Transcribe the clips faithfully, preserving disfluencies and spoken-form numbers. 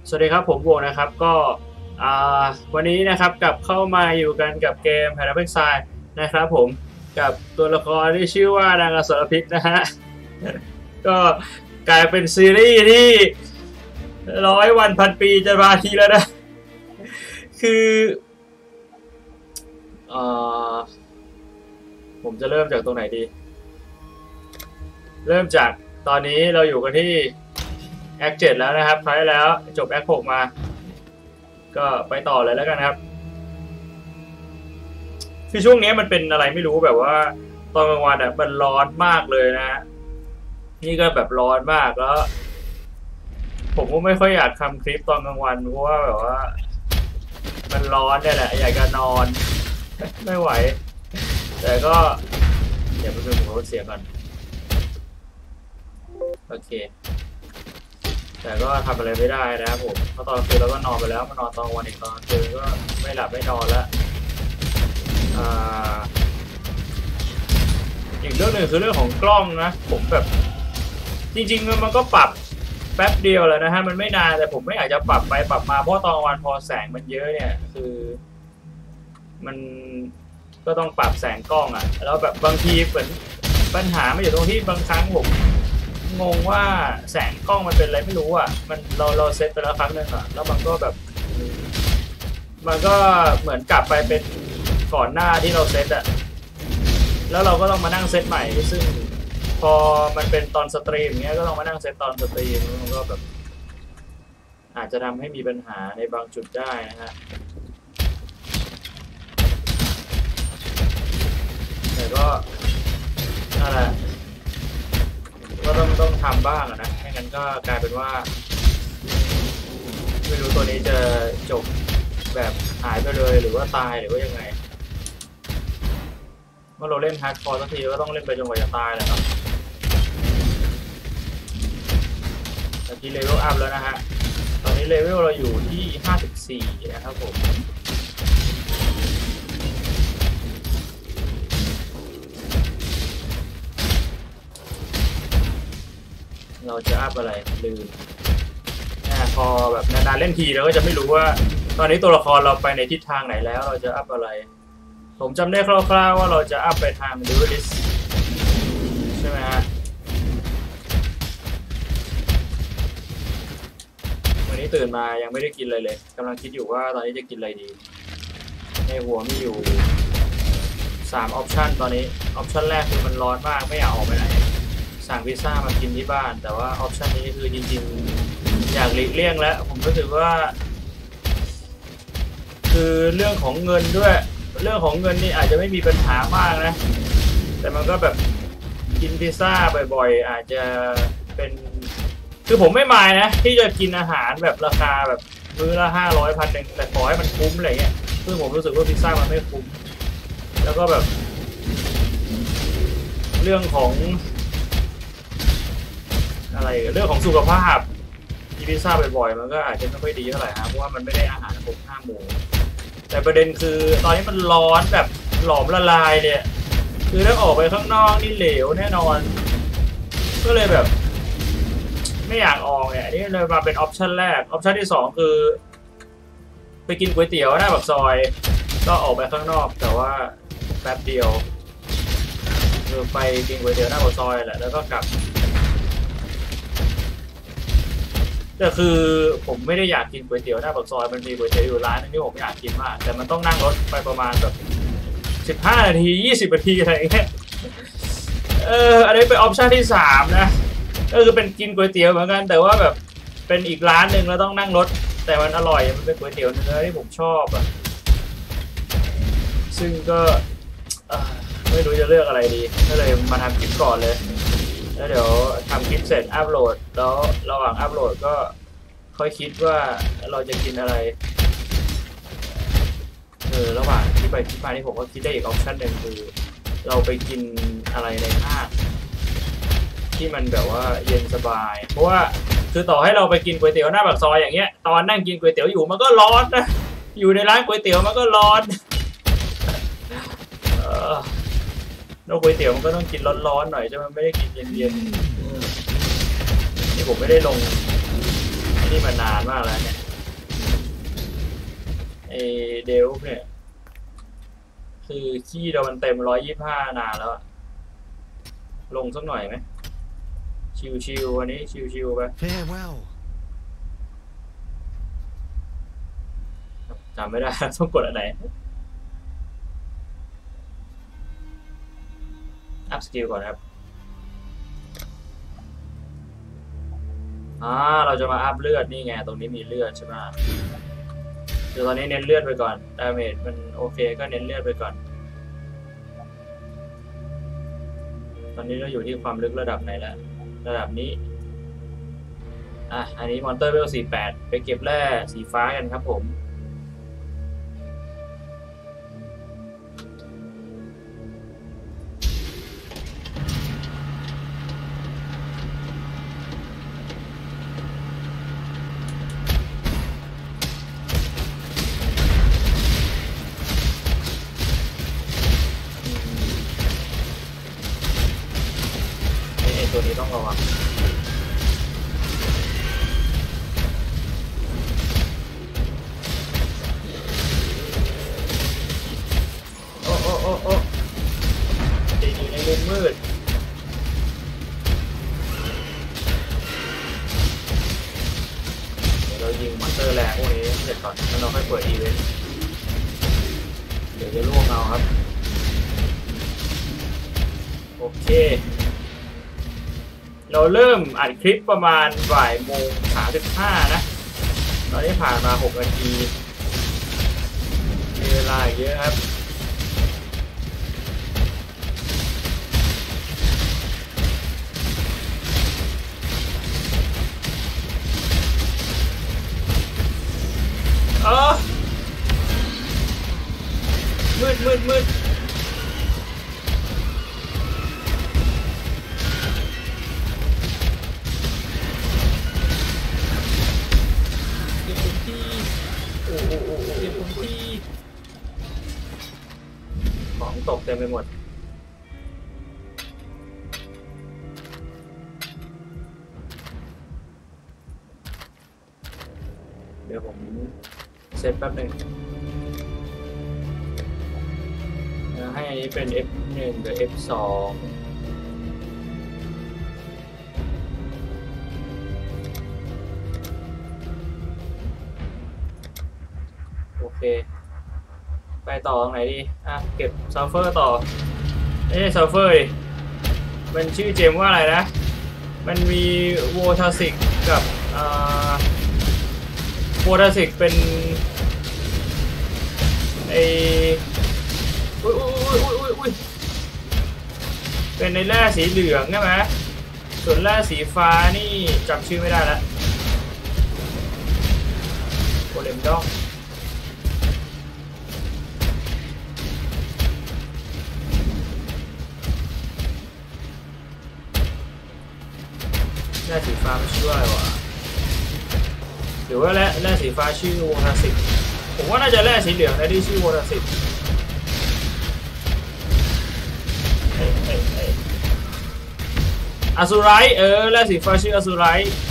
สวัสดีครับผมโบนะครับก็วันนี้นะครับกลับเข้ามาอยู่กันกับเกม Paradox นะครับผมกับตัวละครที่ชื่อว่านางอสรพิษนะฮะก็กลายเป็นซีรีส์ที่ร้อยวันพันปีจะมาทีแล้วนะคือเอ่อผมจะเริ่มจากตรงไหนดีเริ่มจากตอนนี้เราอยู่กันที่แอคเจ็ดแล้วนะครับท้ายแล้วจบแอคหกมาก็ไปต่อเลยแล้วกันครับคือช่วงนี้มันเป็นอะไรไม่รู้แบบว่าตอนกลางวันอ่ะมันร้อนมากเลยนะฮะนี่ก็แบบร้อนมากแล้วผมก็ไม่ค่อยอยากทำคลิปตอนกลางวันเพราะว่าแบบว่ามันร้อนเนี่ยแหละอยากจะนอนไม่ไหวแต่ก็เดี๋ยวไปดูผมลดเสียงก่อนโอเคแต่ก็ทำอะไรไม่ได้นะครับผมเพราะตอนคืนเราก็นอนไปแล้วมานอนตอนวันอีกตอนคืนก็ไม่หลับไม่นอนแล้วอีกเรื่องหนึ่งคือเรื่องของกล้องนะผมแบบจริงๆมันก็ปรับแป๊บเดียวแล้วนะฮะมันไม่นานแต่ผมไม่อยากจะปรับไปปรับมาเพราะตอนวันพอแสงมันเยอะเนี่ยคือมันก็ต้องปรับแสงกล้องอ่ะแล้วแบบบางทีเหมือนปัญหาไม่อยู่ตรงที่บางครั้งผมงงว่าแสงกล้องมันเป็นอะไรไม่รู้อ่ะมันเราเราเซตไปแล้วครั้งนึงอ่ะแล้วมันก็แบบมันก็เหมือนกลับไปเป็นก่อนหน้าที่เราเซตอ่ะแล้วเราก็ต้องมานั่งเซตใหม่ซึ่งพอมันเป็นตอนสตรีมอย่างเงี้ยก็ต้องมานั่งเซตตอนสตรีมมันก็แบบอาจจะทำให้มีปัญหาในบางจุดได้นะฮะแต่ก็นั่นแหละก็ต้องต้องทำบ้างนะไม่งั้นก็กลายเป็นว่าไม่รู้ตัวนี้จะจบแบบหายไปเลยหรือว่าตายหรือว่ายังไงเมื่อเราเล่นฮาร์ดคอร์สักทีก็ต้องเล่นไปจนกว่าจะตายแหละครับตอนนี้เลเวลอัพแล้วนะฮะตอนนี้เลเวลเราอยู่ที่ห้าสิบสี่นะครับผมเราจะอัพอะไรลืมพอแบบนานๆเล่นทีเราก็จะไม่รู้ว่าตอนนี้ตัวละครเราไปในทิศทางไหนแล้วเราจะอัพอะไรผมจำได้คร่าวๆว่าเราจะอัพไปทางดูริสใช่ไหมฮะวันนี้ตื่นมายังไม่ได้กินเลยเลยกำลังคิดอยู่ว่าตอนนี้จะกินอะไรดีในหัวมีอยู่สามออปชันตอนนี้ออปชันแรกคือมันร้อนมากไม่อยากออกไปไหนสั่งพิซซ่ามากินที่บ้านแต่ว่าออปชันนี้คือจริงๆอยากหลีกเลี่ยงแล้วผมก็ถือว่าคือเรื่องของเงินด้วยเรื่องของเงินนี่อาจจะไม่มีปัญหามากนะแต่มันก็แบบกินพิซซ่าบ่อยๆอาจจะเป็นคือผมไม่มายนะที่จะกินอาหารแบบราคาแบบมื้อละห้าร้อยพันหนึ่งแต่ขอให้มันคุ้มอะไรเงี้ยซึ่งผมรู้สึกว่าพิซซ่ามันไม่คุ้มแล้วก็แบบเรื่องของอะไรเรื่องของสุขภาพกินพิซซ่าบ่อยๆมันก็อาจจะไม่ค่อยดีเท่าไหร่นะเพราะว่ามันไม่ได้อาหารครบห้าหมู่แต่ประเด็นคือตอนนี้มันร้อนแบบหลอมละลายเนี่ยคือถ้าออกไปข้างนอกนี่เหลวแน่นอนก็เลยแบบไม่อยากออกเนี่ยนี่เลยมาเป็นออปชันแรกออปชันที่สองคือไปกินก๋วยเตี๋ยวหน้าปากซอยก็ออกไปข้างนอกแต่ว่าแป๊บเดียวคือไปกินก๋วยเตี๋ยวหน้าปากซอยแหละแล้วก็กลับแต่คือผมไม่ได้อยากกินก๋วยเตี๋ยวหน้าปากซอยมันมีก๋วยเตี๋ยวอยู่ร้านนึงที่ผมอยากกินมากแต่มันต้องนั่งรถไปประมาณแบบสิบห้านาทียี่สิบนาทีอะไรอย่างเงี้ยเอออันนี้เป็นออปชันที่สามนะก็คือเป็นกินก๋วยเตี๋ยวเหมือนกันแต่ว่าแบบเป็นอีกร้านหนึ่งแล้วต้องนั่งรถแต่มันอร่อยมันเป็นก๋วยเตี๋ยวเนื้อที่ผมชอบอ่ะซึ่งก็ไม่รู้จะเลือกอะไรดีก็เลยมาทำคลิปก่อนเลยแล้วเดี๋ยวทำคลิปเสร็จอัพโหลดแล้วระหว่างอัพโหลดก็ค่อยคิดว่าเราจะกินอะไรเออระหว่างที่ไปที่มาที่ผมก็คิดได้อีกออปชั่นหนึ่งคือเราไปกินอะไรในห้างที่มันแบบว่าเย็นสบายเพราะว่าคือต่อให้เราไปกินก๋วยเตี๋ยวหน้าปากซอยอย่างเงี้ยตอนนั่งกินก๋วยเตี๋ยวอยู่มันก็ร้อนนะอยู่ในร้านก๋วยเตี๋ยวมันก็ร้อนเออแล้วก๋วยเตี๋ยวมันก็ต้องกินร้อนๆหน่อยใช่ไหมไม่ได้กินเย็นๆนี่ผมไม่ได้ลงนี่มานานมากแล้วเนี่ยไอเดลเนี่ยคือขี้เรามันเต็มร้อยยี่สิบห้านานแล้วลงสักหน่อยไหมชิวๆวันนี้ชิวๆไปจำไม่ได้ต้องกดอะไรอัพสกิลก่อนครับอ่าเราจะมาอัพเลือดนี่ไงตรงนี้มีเลือดใช่ไหมเดี๋ยวตอนนี้เน้นเลือดไปก่อนดาเมจมันโอเคก็เน้นเลือดไปก่อนตอนนี้เราอยู่ที่ความลึกระดับไหนแล้วระดับนี้อ่ะอันนี้มอนเตอร์เวลสี่สิบแปดไปเก็บแร่สีฟ้ากันครับผมตัวนี้ต้องระวังโอ้โอ้โอ้โอ้จะอยู่ในมุมมืดเดี๋ยวเรายิงมอนเตอร์แรงพวกนี้เสร็จก่อนแล้วเราค่อยเปิดอีเวนต์เดี๋ยวจะล่วงเอาครับโอเคเราเริ่มอัดคลิปประมาณบ่ายโมงสามสิบห้านะตอนนี้ผ่านมาหกนาทีมีเวลาเยอะครับเออมืดมืดมืดของตกเต็มไปหมดเดี๋ยวผมเซตแป๊บหนึ่งให้อันนี้เป็น เอฟ หนึ่ง กับ เอฟ สองโอเคไปต่อตรงไหนดีอ่ะเก็บซัลเฟอร์ต่อเอ้ซัลเฟอร์ดิมันชื่อเจมว่าอะไรนะมันมีโวทาสิกกับอ่าโวทาสิกเป็นไออุ้ยอุ้ยอุ้ยอุ้ยอุ้ยเป็นในแร่สีเหลืองใช่ไหมส่วนแร่สีฟ้านี่จำชื่อไม่ได้แล้วโคเลมดองแร่สีฟ้ามันชื่ออะไรวะหรือว่าแร่แร่สีฟ้าชื่อโวทาสิกผมว่าน่าจะแร่สีเหลืองนะที่ชื่อโวทาสิกอสูไรเออแร่สีฟ้าชื่ออสูไร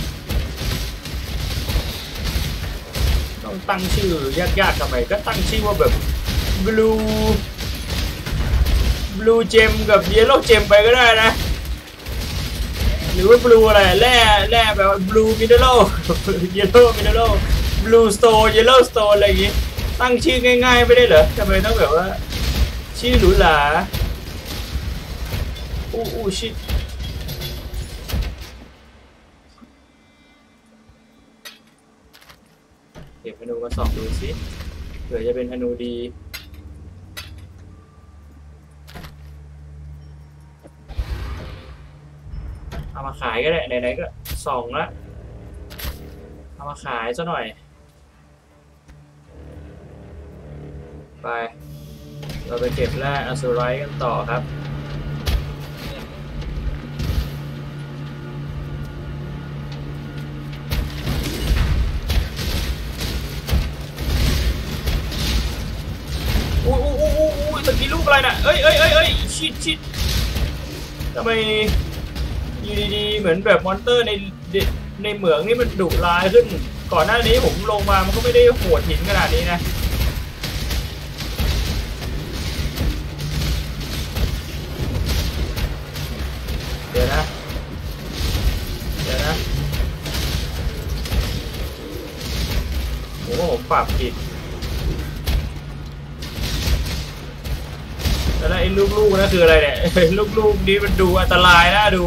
ต้องตั้งชื่อยากๆทำไมก็ตั้งชื่อว่าแบบ blue blue gem กับ yellow gem ไปก็ได้นะหรือว่า blue อะไรแร่แร่แบบ blue mineral yellow mineral blue stone yellow stone อะไรอย่างงี้ตั้งชื่อง่ายๆไม่ได้เหรอทำไมต้องแบบว่าชื่อหรูหราอู้อู้ชิดเก็บธนูมาส่องดูสิเผื่อจะเป็นธนูดีเอามาขายก็ได้ไหนๆก็ส่องละเอามาขายซะหน่อยไปเราไปเก็บแร่อสูไรกันต่อครับอุ้ยอุ้ยอุ้ยอุ้ยตะกี้ลูกอะไรน่ะเอ้ยเอ้ยเอ้ยเอ้ยชิดชิดทำไมอยู่ดีๆเหมือนแบบมอนเตอร์ในในเหมืองนี่มันดุร้ายขึ้นก่อนหน้านี้ผมลงมามันก็ไม่ได้โหดหินขนาดนี้นะเดี๋ยวนะเดี๋ยวนะผมว่าผมปรับผิดแล้วไอ้ลูกๆนั่นคืออะไรเนี่ยลูกๆนี้มันดูอันตรายน่าดู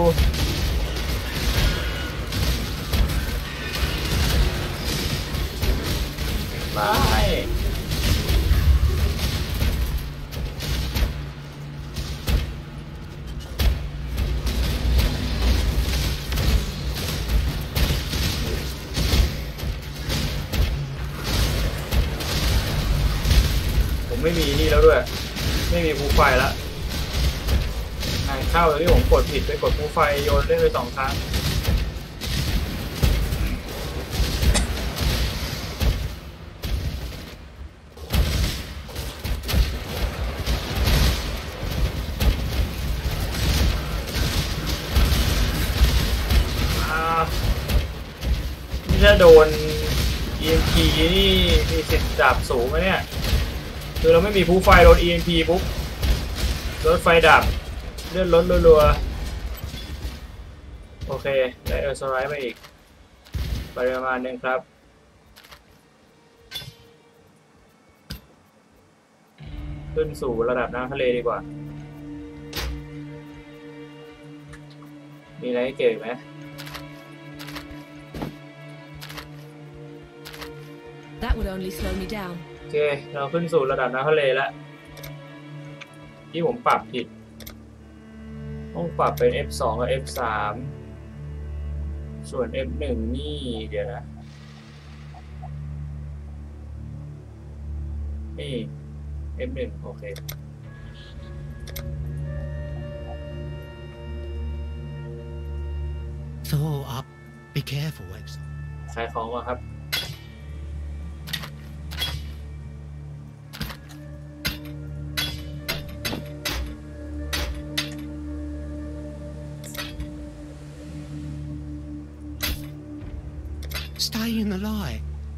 ไม่ผมไม่มีนี่แล้วด้วยไม่มีภูไฟแล้วงานเข้าเลยที่ผมกดผิดไปกดภูไฟโยนเล่นไปสองครั้งถ้าโดน อี เอ็ม พี นี่มีสิทธิ์ดับสูงนะเนี่ยคือเราไม่มีภูไฟโดน อี เอ็ม พี ปุ๊บรถไฟดับเลื่อนรถรัวๆโอเคได้เออร์สไลด์มาอีกไปประมาณนึงครับขึ้นสู่ระดับน้ำทะเลดีกว่ามีอะไรให้เก็บไหม That would only slow me down. โอเคเราขึ้นสู่ระดับน้ำทะเลแล้วที่ผมปรับผิดต้องปรับเป็น เอฟ สอง กับ เอฟ สาม ส่วน เอฟ หนึ่ง นี่เดี๋ยวนะนี่ เอฟ หนึ่ง โอเค Throw up. Be careful, Webs. ขายของก่อนครับ Stay in the light.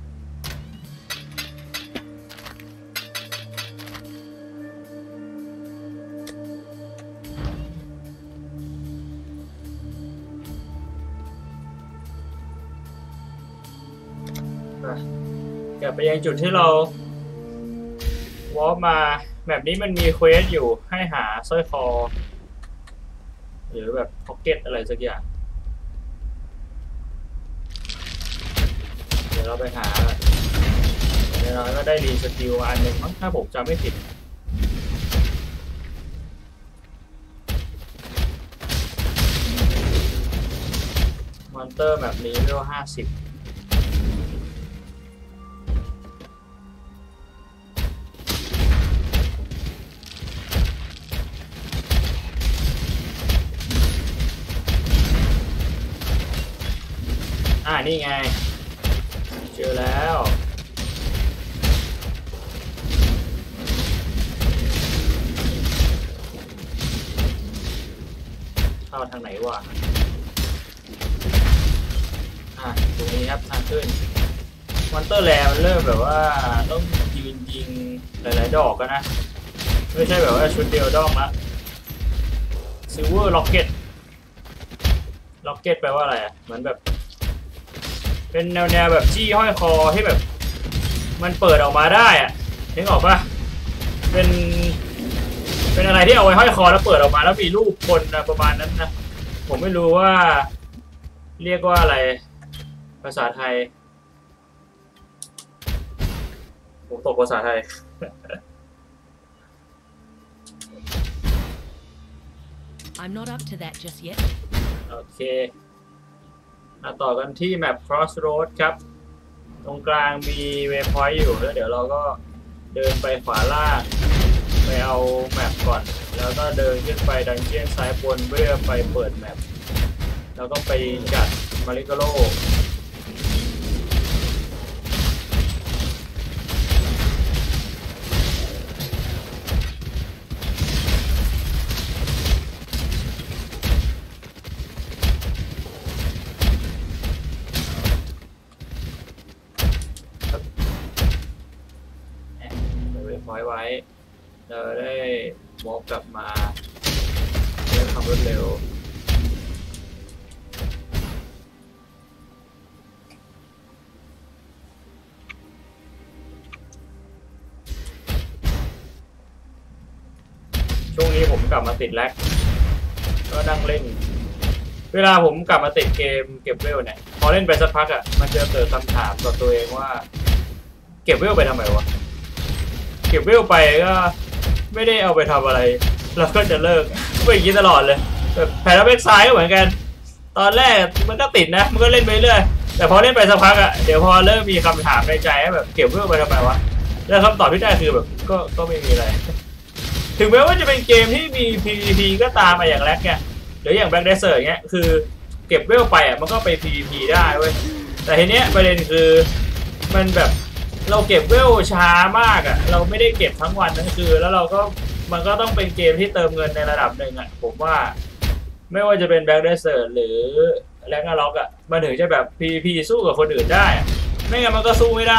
กลับไปยังจุดที่เราวอล์กมาแบบนี้มันมีเควสอยู่ให้หาสร้อยคอหรือแบบพ็อกเก็ตอะไรสักอย่างเดี๋ยวเราไปหาเดี๋ยวเราก็ได้รีสกิลอันหนึ่งมั้งถ้าผมจำไม่ผิดมอนเตอร์แบบนี้เรียกว่าห้าสิบอ่านี่ไงเจอแล้วเข้าทางไหนวะอ่ะตรงนี้ครับทางขึ้นมอนเตอร์แลมันเริ่มแบบว่าต้องยืนยิงหลายๆดอกกันนะไม่ใช่แบบว่าชุดเดียวดอกละซิลเวอร์ล็อกเก็ตล็อกเก็ตแปลว่าอะไรอ่ะเหมือนแบบเป็นแนวแนวแบบจี้ห้อยคอที่แบบมันเปิดออกมาได้อะนึกออกปะเป็นเป็นอะไรที่เอาไว้ห้อยคอแล้วเปิดออกมาแล้วมีรูปคนนะประมาณนั้นนะผมไม่รู้ว่าเรียกว่าอะไรภาษาไทยผมตกภาษาไทย I'm not up to that just yet. โอเคต่อกันที่แมป Crossroad ครับตรงกลางมีเวย์พอยต์อยู่แล้วเดี๋ยวเราก็เดินไปขวาล่างไปเอาแมปก่อนแล้วก็เดินขึ้นไปดันเจี้ยนซ้ายบนเพื่อไปเปิดแมปแล้วก็ไปจัดมาริโกโลอยไว้เราได้วอล์กกลับมาเรื่องความรวดเร็วช่วงนี้ผมกลับมาติดแล็กก็นั่งเล่นเวลาผมกลับมาติดเกมเก็บเวลเนี่ยพอเล่นไปสักพักอ่ะมันจะเกิดคำถามกับตัวเองว่าเก็บเวลไปทำไมวะเก็บเวลไปก็ไม่ได้เอาไปทำอะไรแล้วก็จะเลิกไม่อย่างนี้ตลอดเลยแบบแผนเว็บไซต์ก็เหมือนกันตอนแรกมันก็ติดนะมันก็เล่นไปเรื่อยแต่พอเล่นไปสักพักอ่ะเดี๋ยวพอเริ่มมีคำถามในใจแบบเก็บเวลไปทำไมวะแล้วคำตอบที่ได้คือแบบก็ก็ไม่มีอะไรถึงแม้ว่าจะเป็นเกมที่มี พี วี พี ก็ตามมาอย่างแรกเนี่ยหรืออย่าง Black Desert เงี้ยคือเก็บเวลไปอ่ะมันก็ไป พี วี พี ได้เว้ยแต่ทีเนี้ยประเด็นคือมันแบบเราเก็บเวลช้ามากอ่ะเราไม่ได้เก็บทั้งวันทั้งคืนแล้วเราก็มันก็ต้องเป็นเกมที่เติมเงินในระดับหนึ่งอ่ะผมว่าไม่ว่าจะเป็น Black Desert หรือ Ragnarok อ่ะมันถึงจะแบบ พี วี พี สู้กับคนอื่นได้ไม่งั้นมันก็สู้ไม่ได้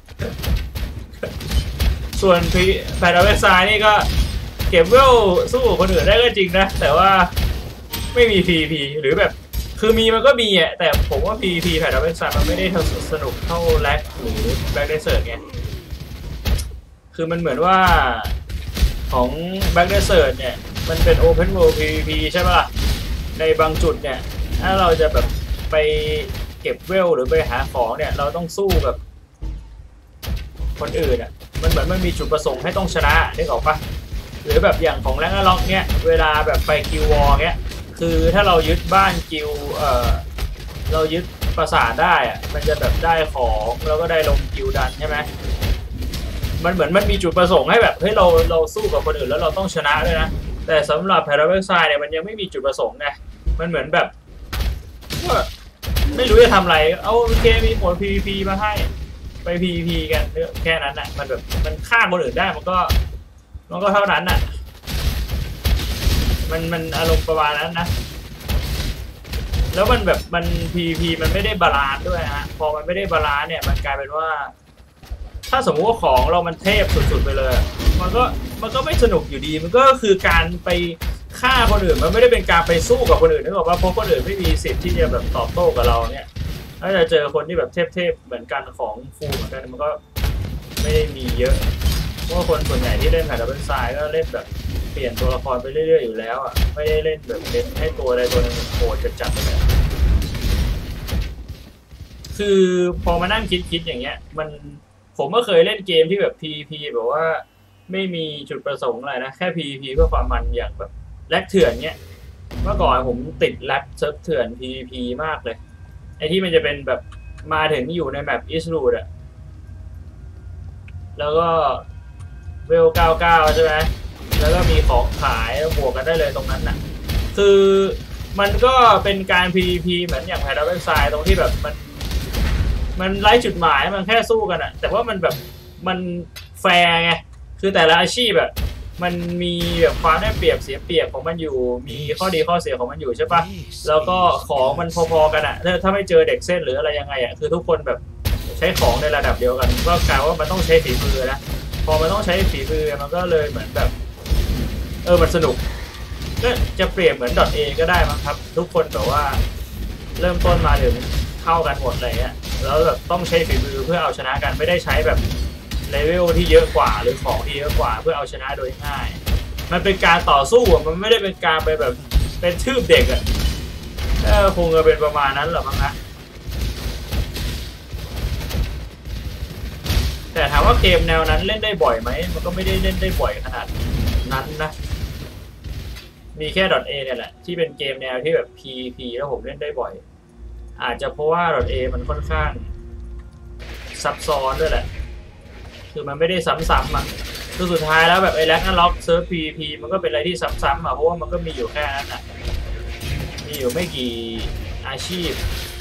ส่วนแพทเวสไซน์นี่ก็เก็บเวลสู้กับคนอื่นได้ก็จริงนะแต่ว่าไม่มี พี วี พี หรือแบบคือมีมันก็มีอ่ะแต่ผมว่า พี วี พี แพทเวสไซน์มันไม่ได้สนุกเท่าแล็กหรือ Black Desert ไงคือมันเหมือนว่าของ Black Desert เนี่ยมันเป็น Open World พี วี พี ใช่ปะล่ะในบางจุดเนี่ยถ้าเราจะแบบไปเก็บเวลหรือไปหาของเนี่ยเราต้องสู้กับคนอื่นอ่ะมันเหมือนมันมีจุดประสงค์ให้ต้องชนะนึกออกปะหรือแบบอย่างของแรงล็อกเนี่ยเวลาแบบไปกิลวอร์เนี่ยคือถ้าเรายึดบ้านกิลเอ่อเรายึดปราสาทได้อ่ะมันจะแบบได้ของแล้วก็ได้ลงกิลดันใช่ไหมมันเหมือนมันมีจุดประสงค์ให้แบบเฮ้ยเราเราสู้กับคนอื่นแล้วเราต้องชนะด้วยนะแต่สำหรับแพราเวลไซน์เนี่ยมันยังไม่มีจุดประสงค์ไงมันเหมือนแบบว่าไม่รู้จะทำอะไรเอาเกมมีโหมด พี วี พี มาให้ไป พี วี พี กันแค่นั้นน่ะมันแบบมันฆ่าคนอื่นได้มันก็มันก็เท่านั้นน่ะมันมันอารมณ์ประมาณนั้นนะแล้วมันแบบมัน พี วี พี มันไม่ได้บาลานซ์ด้วยฮะพอมันไม่ได้บาลานซ์เนี่ยมันกลายเป็นว่าถ้าสมมติว่าของเรามันเทพสุดๆไปเลยมันก็มันก็ไม่สนุกอยู่ดีมันก็คือการไปฆ่าคนอื่นมันไม่ได้เป็นการไปสู้กับคนอื่นนึกออกว่าเพราะคนอื่นไม่มีสิทธิ์ที่จะแบบตอบโต้กับเราเนี่ยถ้าจะเจอคนที่แบบเทพๆเหมือนกันของฟูเหมือนกันมันก็ไม่ได้มีเยอะเพราะว่าคนส่วนใหญ่ที่เล่นแพทเทิร์นไซด์ก็เล่นแบบเปลี่ยนตัวละครไปเรื่อยๆอยู่แล้วอ่ะไม่ได้เล่นแบบเล่นให้ตัวใดตัวหนึ่งโหดจัดๆเลยคือพอมานั่งคิดๆอย่างเงี้ยมันผมก็เคยเล่นเกมที่แบบ พี วี พี แบบว่าไม่มีจุดประสงค์อะไรนะแค่ พี วี พี เพื่อความมันอย่างแบบแลกเถื่อนเงี้ยเมื่อก่อนผมติดแลกเซิร์ฟเถื่อน พี วี พี มากเลยไอที่มันจะเป็นแบบมาถึงอยู่ในแมปอิสรูดอะแล้วก็เวลเก้าสิบเก้าใช่ไหมแล้วก็มีของขายบวกกันได้เลยตรงนั้นน่ะคือมันก็เป็นการ พี วี พี เหมือนอย่างแพทเทิร์นไซด์ตรงที่แบบมันมันไร้จุดหมายมันแค่สู้กันอะแต่ว่ามันแบบมันแฟร์ไงคือแต่ละอาชีพแบบมันมีแบบความได้เปรียบเสียเปรียบของมันอยู่มีข้อดีข้อเสียของมันอยู่ใช่ปะแล้วก็ของมันพอๆกันอะถ้าถ้าไม่เจอเด็กเส้นหรืออะไรยังไงอะคือทุกคนแบบใช้ของในระดับเดียวกันก็กลายว่ามันต้องใช้ฝีมือนะพอมันต้องใช้ฝีมือมันก็เลยเหมือนแบบเออมันสนุกก็จะเปรียบเหมือน .A ก็ได้มั้งครับทุกคนแบบว่าเริ่มต้นมาถึงเท่ากันหมดอะไรเงี้ยแล้วแบบต้องใช้ฝีมือเพื่อเอาชนะกันไม่ได้ใช้แบบเลเวลที่เยอะกว่าหรือของที่เยอะกว่าเพื่อเอาชนะโดยง่ายมันเป็นการต่อสู้อ่ะมันไม่ได้เป็นการไปแบบเป็นทืบเด็กอ่ะเออคงจะเป็นประมาณนั้นหรอมั้งนะแต่ถามว่าเกมแนวนั้นเล่นได้บ่อยไหมมันก็ไม่ได้เล่นได้บ่อยขนาดนั้นนะมีแค่ .A เนี่ยแหละที่เป็นเกมแนวที่แบบ พี วี พี แล้วผมเล่นได้บ่อยอาจจะเพราะว่า .A มันค่อนข้างซับซ้อนด้วยแหละคือมันไม่ได้ซ้ำๆอ่ะคือสุดท้ายแล้วแบบไอ้แร็กน์ล็อกเซิร์ฟ พี วี พี มันก็เป็นอะไรที่ซ้ำๆอ่ะเพราะว่ามันก็มีอยู่แค่นั้นอ่ะมีอยู่ไม่กี่อาชีพ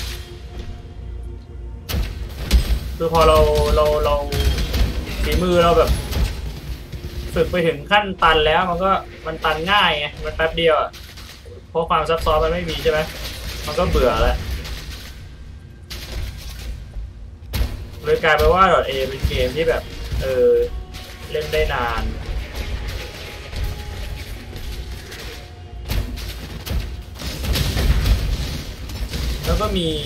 คือพอเราเราเราฝีมือเราแบบฝึกไปถึงขั้นตันแล้วมันก็มันตันง่ายไงมันแป๊บเดียวอ่ะเพราะความซับซ้อนมันไม่มีใช่ไหมมันก็เบื่อแล้วเลยกลายเป็นว่า .A เป็นเกมที่แบบเออเล่นได้นานแล้วก็มี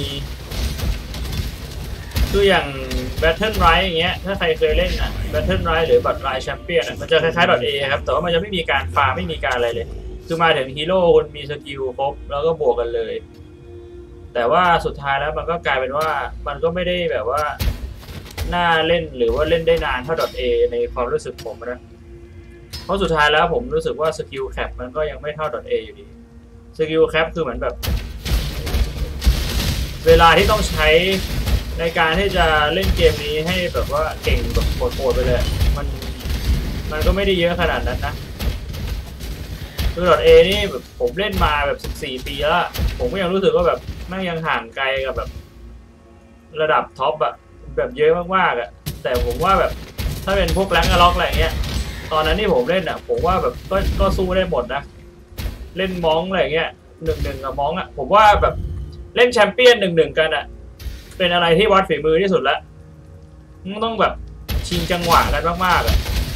คืออย่าง Battle Right อย่างเงี้ยถ้าใครเคยเล่นอ่ะ Battle Right หรือ Battle Right Champion อ่ะมันจะคล้ายๆ .A ครับแต่ว่ามันจะไม่มีการฟาร์มไม่มีการอะไรเลยคือมาถึงฮีโร่คุณมีสกิลครบแล้วก็บวกกันเลยแต่ว่าสุดท้ายแล้วมันก็กลายเป็นว่ามันก็ไม่ได้แบบว่าน่าเล่นหรือว่าเล่นได้นานเท่า .A ในความรู้สึกผมนะเพราะสุดท้ายแล้วผมรู้สึกว่าสกิลแคปมันก็ยังไม่เท่า .A อยู่ดีสกิลแคปคือเหมือนแบบเวลาที่ต้องใช้ในการที่จะเล่นเกมนี้ให้แบบว่าเก่งแบบโหดๆไปเลยมันมันก็ไม่ได้เยอะขนาดนั้นนะคือ .A นี่แบบผมเล่นมาแบบสิบสี่ปีแล้วผมก็ยังรู้สึกว่าแบบแม่งยังห่างไกลกับแบบระดับท็อปอะแบบเยอะมากๆอะแต่ผมว่าแบบถ้าเป็นพวกแรงก์ล็อกอะไรเงี้ยตอนนั้นที่ผมเล่นอะผมว่าแบบก็ก็สู้ได้หมดนะเล่นมองอะไรเงี้ยหนึ่งหนึ่งกับมองอะผมว่าแบบเล่นแชมเปี้ยนหนึ่งหนึ่งกันอะเป็นอะไรที่วัดฝีมือที่สุดละต้องแบบชิงจังหวะกันมากๆอะ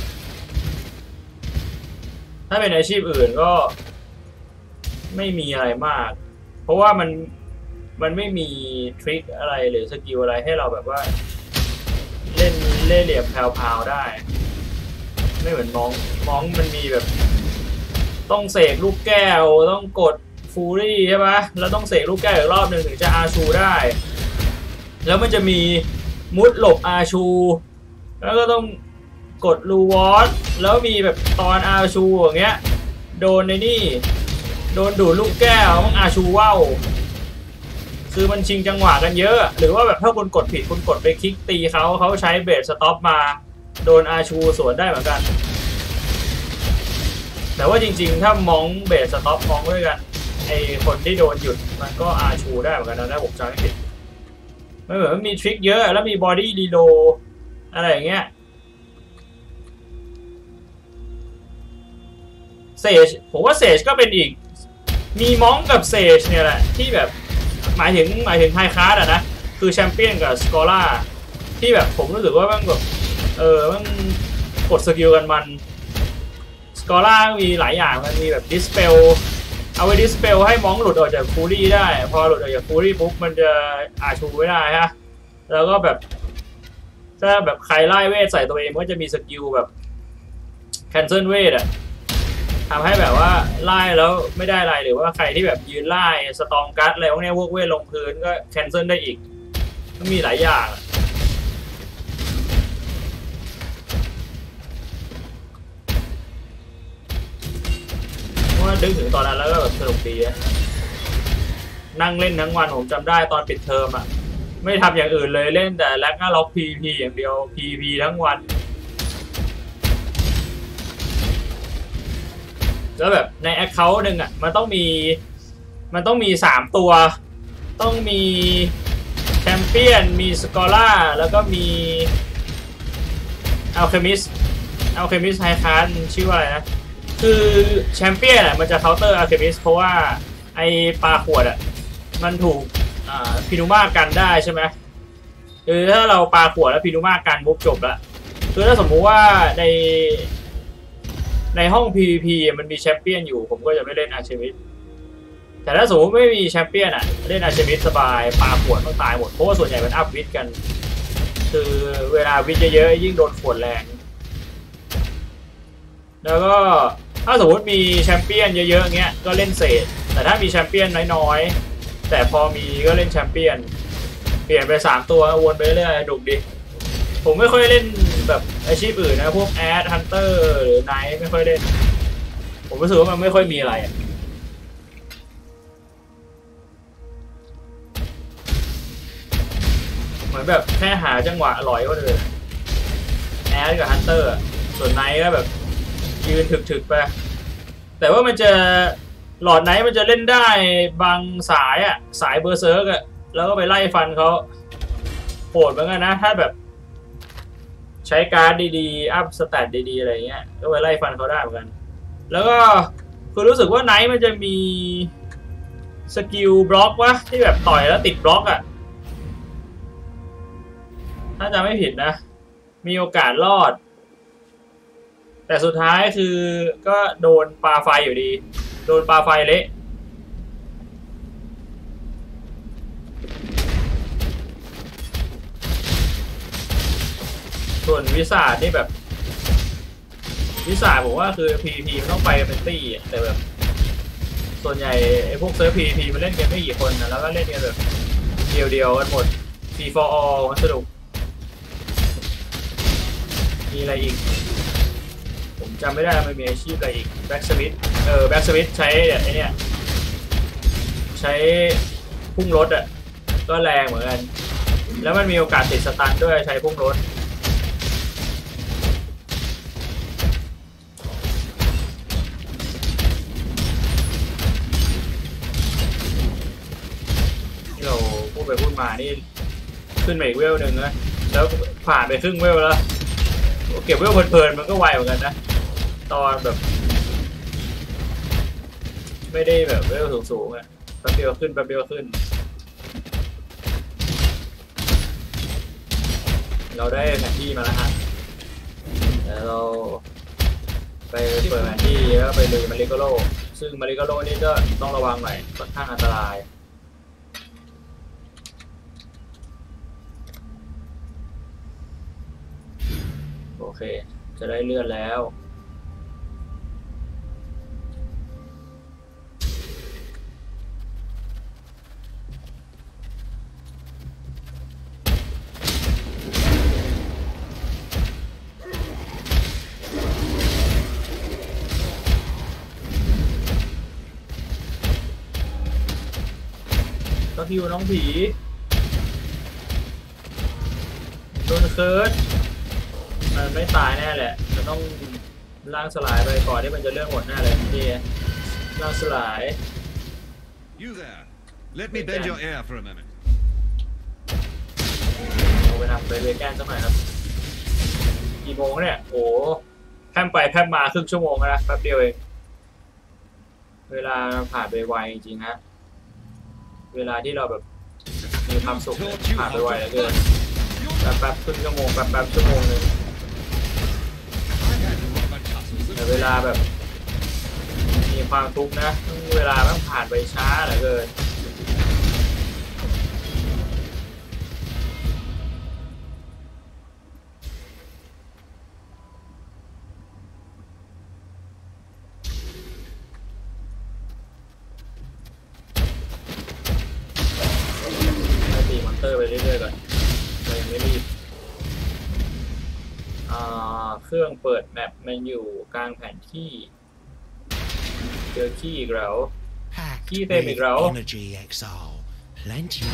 ถ้าเป็นอาชีพอื่นก็ไม่มีอะไรมากเพราะว่ามันมันไม่มีทริคอะไรหรือสกิลอะไรให้เราแบบว่าเล่นเล่เหลี่ยมแพรวๆได้ไม่เหมือนมองมองมันมีแบบต้องเสกลูกแก้วต้องกดฟูรี่ใช่ปะแล้วต้องเสกลูกแก้วอีกรอบหนึ่งถึงจะอาชูได้แล้วมันจะมีมุดหลบอาชูแล้วก็ต้องกดรูวอตแล้วมีแบบตอนอาชูอย่างเงี้ยโดนในนี่โดนดูดลูกแก้วต้องอาชูว่าวคือมันชิงจังหวะกันเยอะหรือว่าแบบถ้าคุณกดผิดคุณกดไปคลิกตีเขาเขาใช้เบสสต็อปมาโดนอาชูสวนได้เหมือนกันแต่ว่าจริงๆถ้ามองเบสสต็อปมองด้วยกันไอคนที่โดนหยุดมันก็อาชูได้เหมือนกันนะถ้าผมจำไม่ผิดมันเหมือนมีทริคเยอะแล้วมีบอดี้รีโลอะไรอย่างเงี้ยเซจผมว่าเซจก็เป็นอีกมีมองกับเซจเนี่ยแหละที่แบบหมายถึงหมายถึงไฮคลาสอะนะคือแชมเปี้ยนกับสกอร่าที่แบบผมรู้สึกว่ามันแบบเออมันกดสกิลกันมันสกอร่ามีหลายอย่างมันมีแบบดิสเปลเอาไว้ดิสเปลให้มองหลุดออกจากฟูรี่ได้พอหลุดออกจากฟูรี่ปุ๊บมันจะอาชูไม่ได้ฮะแล้วก็แบบถ้าแบบใครไล่เวทใส่ตัวเองก็จะมีสกิลแบบแคนเซิลเวทอะทำให้แบบว่าไล่แล้วไม่ได้อะไรหรือว่าใครที่แบบยืนไล่สตองกัสอะไรพวกนี้พวกเวทลงพื้นก็แคนเซิลได้อีกมันมีหลายอย่างว่าดึงถึงตอนนั้นแล้วก็แบบสนุกดีนะนั่งเล่นทั้งวันผมจำได้ตอนปิดเทอมอ่ะไม่ทำอย่างอื่นเลยเล่นแต่แล็กน่าล็อก พี พี อย่างเดียว พี พี ทั้งวันแล้วแบบใน account หนึ่งอ่ะมันต้องมีมันต้องมีสามตัวต้องมีแชมเปี้ยนมีสกอร่าแล้วก็มีอัลเคมิสอัลเคมิสไฮคลาสชื่อว่าอะไรนะคือแชมเปี้ยนอ่ะมันจะเคาน์เตอร์อัลเคมิสเพราะว่าไอปลาขวดอ่ะมันถูกอ่าพินูมากันได้ใช่ไหมคือถ้าเราปลาขวดแล้วพินูมากันปุ๊บจบละคือถ้าสมมุติว่าในในห้อง พี วี พี มันมีแชมเปี้ยนอยู่ผมก็จะไม่เล่นอาร์เชมิสแต่ถ้าสมมติไม่มีแชมเปี้ยนอ่ะเล่นอาร์เชมิสสบายปลาขวดต้องตายหมดเพราะว่าส่วนใหญ่มันอัพวิทกันคือเวลาวิทเยอะๆยิ่งโดนขวดแรงแล้วก็ถ้าสมมติมีแชมเปี้ยนเยอะๆเงี้ยก็เล่นเศษแต่ถ้ามีแชมเปี้ยนน้อยๆแต่พอมีก็เล่นแชมเปี้ยนเปลี่ยนไปสามตัววนไปเรื่อยๆดุดิผมไม่ค่อยเล่นแบบอาชีพอื่นนะพวกแอดฮันเตอร์หรือไนท์ไม่ค่อยเล่นผมรู้สึกว่ามันไม่ค่อยมีอะไรอ่ะเหมือนแบบแค่หาจังหวะอร่อยก็เลยแอดกับฮันเตอร์ส่วนไนท์ก็แบบยืนถึกๆไปแต่ว่ามันจะหลอดไนท์มันจะเล่นได้บางสายอ่ะสายเบอร์เซิร์กอ่ะแล้วก็ไปไล่ฟันเขาโหดเหมือนกันนะถ้าแบบใช้การ์ดดีๆอัพสแตทดีๆอะไรเงี้ยก็ไปไล่ฟันเขาได้เหมือนกันแล้วก็คือรู้สึกว่าไนท์มันจะมีสกิลบล็อกวะที่แบบต่อยแล้วติดบล็อกอ่ะถ้าจำไม่ผิดนะมีโอกาสรอดแต่สุดท้ายคือก็โดนปาไฟอยู่ดีโดนปาไฟเละส่วนวิสาดนี่แบบวิสาดผมว่าคือ พี พี มันต้องไปเป็นตี้แต่แบบส่วนใหญ่ไอ้พวกเซิร์ฟ พี พี มันเล่นกันไม่กี่คนนะแล้วก็เล่นกันแบบเดียวๆกันหมด Free for all มันสนุกมีอะไรอีกผมจำไม่ได้มันมีอาชีพอะไรอีกแบ็กสวิตเออแบ็กสวิตใช้ไอ้นี่ใช้พุ่งรถอ่ะก็แรงเหมือนกันแล้วมันมีโอกาสติดสตันด้วยใช้พุ่งรถที่เราพูดไปพูดมานี่ขึ้นมาอีกเวลหนึ่งนะแล้วผ่านไปครึ่งเวลแล้วเก็บเวลเพลินๆมันก็ไวเหมือนกันนะตอนแบบไม่ได้แบบเวลสูงๆอ่ะแป๊บเดียวขึ้นแป๊บเดียวขึ้นเราได้แผนที่มาแล้วฮะแล้วเราไปเปิดแผนที่แล้วไปลุยมาริโกโลซึ่งมาริโกโลนี่ก็ต้องระวังหน่อยค่อนข้างอันตรายโอเคจะได้เลื่อนแล้วก็ฮิวน้องผีโดนเคิร์ดมันไม่ตายแน่แหละจะต้องล่างสลายไปก่อนที่มันจะเรื่องหมดแน่เลยที่ล่างสลาย You there. Let me bend your ear for a minute. เอาไปทำไปเวแกนสักหน่อยครับกี่โมงเนี่ยโอ้แพมไปแพมมาครึ่งชั่วโมงนะแป๊บเดียวเองเวลาผ่านไปไวจริงๆฮะเวลาที่เราแบบมีความสุขผ่านไปไวเหลือเกินแป๊บๆครึ่งชั่วโมงแป๊บๆชั่วโมงนึงแต่เวลาแบบมีความทุกข์นะเวลามันผ่านไปช้าเหลือเกินตีมอนเตอร์ไปเรื่อยๆก่อนเลยไม่รีบเครื่องเปิดแมปมันอยู่กลางแผนที่เจอขี้อีกแล้ว Packed Keep with them, Miguel. energy, Exile. Plenty.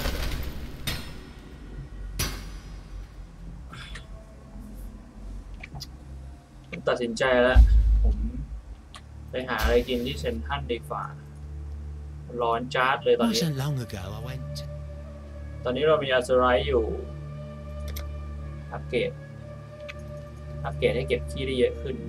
ผมตัดสินใจแล้วผมไปหาอะไรกินที่เซ็นทรัลดีกว่าร้อนจ้าดเลยตอนนี้ Wasn't long ago I went. ตอนนี้เรามีอัลเซอไรท์อยู่อัปเกรดอัปเกรดให้เก็บขี้ได้เยอะขึ้น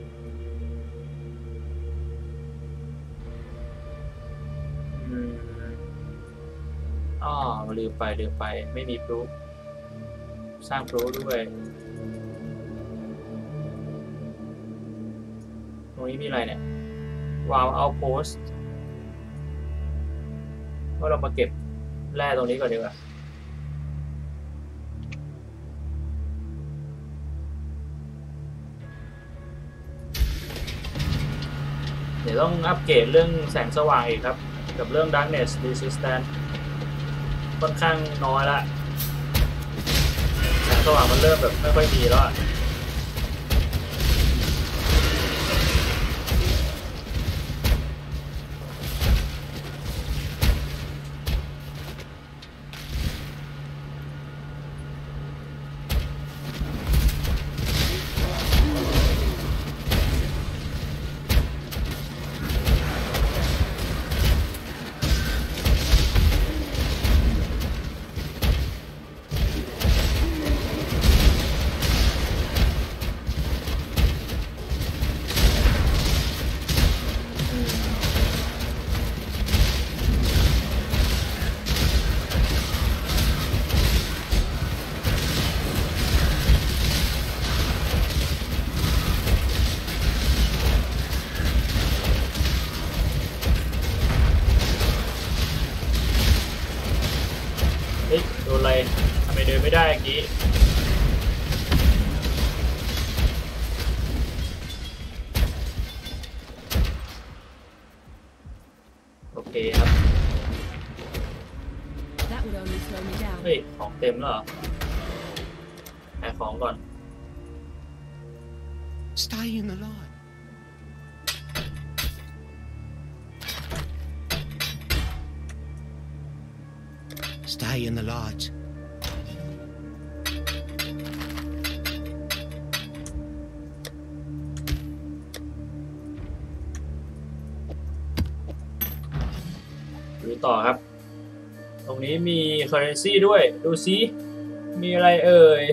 อืมอ๋อลืมไปลืมไปไม่มีพลูสร้างพลูด้วยตรงนี้มีอะไรเนี่ยวาวเอาโพสต์ว่าเรามาเก็บแร่ตรงนี้ก่อนดีกว่าเดี๋ยวต้องอัปเกรดเรื่องแสงสว่างอีกครับกับเรื่อง Darkness Resistance ค่อนข้างน้อยละแสงสว่างมันเริ่มแบบไม่ค่อยมีแล้วฮ้ยโดนอะไรทำไมเดินไม่ได้เมื่อกี้โอเคครับ That would only slow me down. เฮ้ยของเต็มแล้วเหรอหาของก่อน Stay in the light. Stay in the light. ดูต่อครับ ตรงนี้มี currency ด้วย ดูซิมีอะไรเอ่ย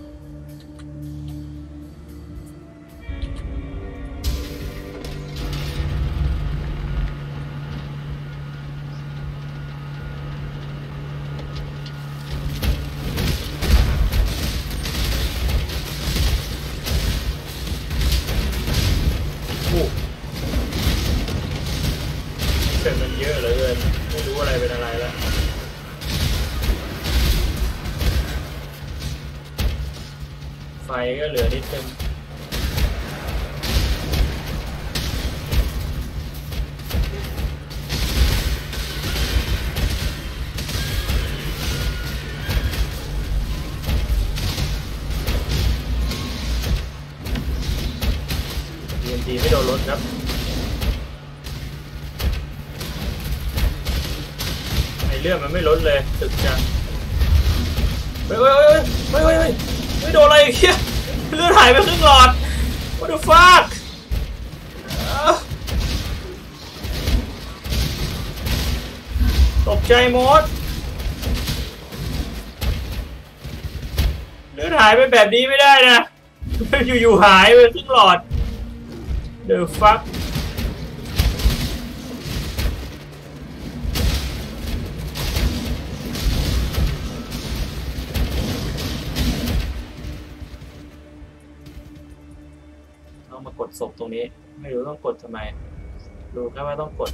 เป็นมันเยอะเหลือเกินไม่รู้อะไรเป็นอะไรแล้วไฟก็เหลือนิดนึงทีมทีไม่โดนรถครับเรื่องมันไม่ลดเลยตึกจังเฮ้ยเฮ้ยเฮ้ยเฮ้ยเฮ้ยเฮ้ยไม่โดนอะไรเงี้ยเลือดหายไปครึ่งหลอด what the fuck ตกใจหมดเลือดหายไปแบบนี้ไม่ได้นะอยู่ๆหายไปครึ่งหลอด the fuckมากดศพตรงนี้ไม่รู้ต้องกดทำไมรู้แค่ว่าต้องกด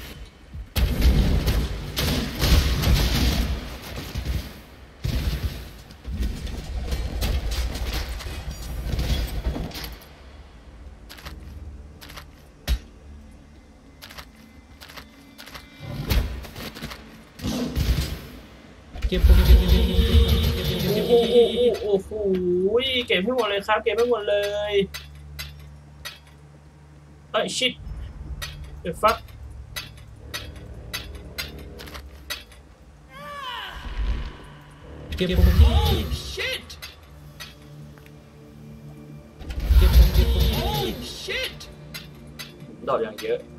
เก็บโอ้โหโอ้โหเก็บให้หมดเลยครับเก็บให้หมดเลยเอ้ย shit the fuck เก็บผมที่ shit เก็บผมที่ shit ดอกอย่างเยอะ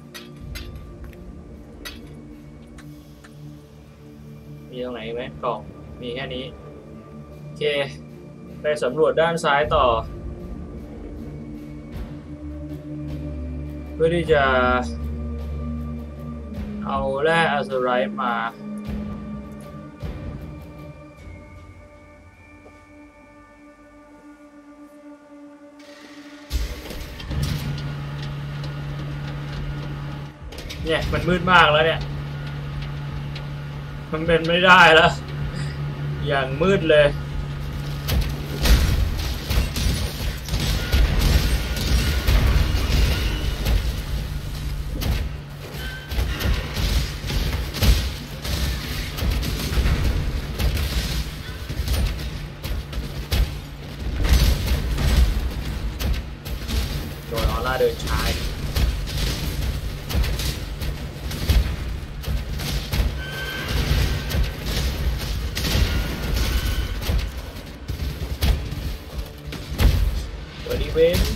มีตรงไหนไหมกล่องมีแค่นี้โอเคไปสำรวจด้านซ้ายต่อเพื่อที่จะเอาแร่อะเซอไรต์มาเนี่ยมันมืดมากแล้วเนี่ยมันเป็นไม่ได้แล้วอย่างมืดเลยโดนออร่าเดินช้าบริเวณ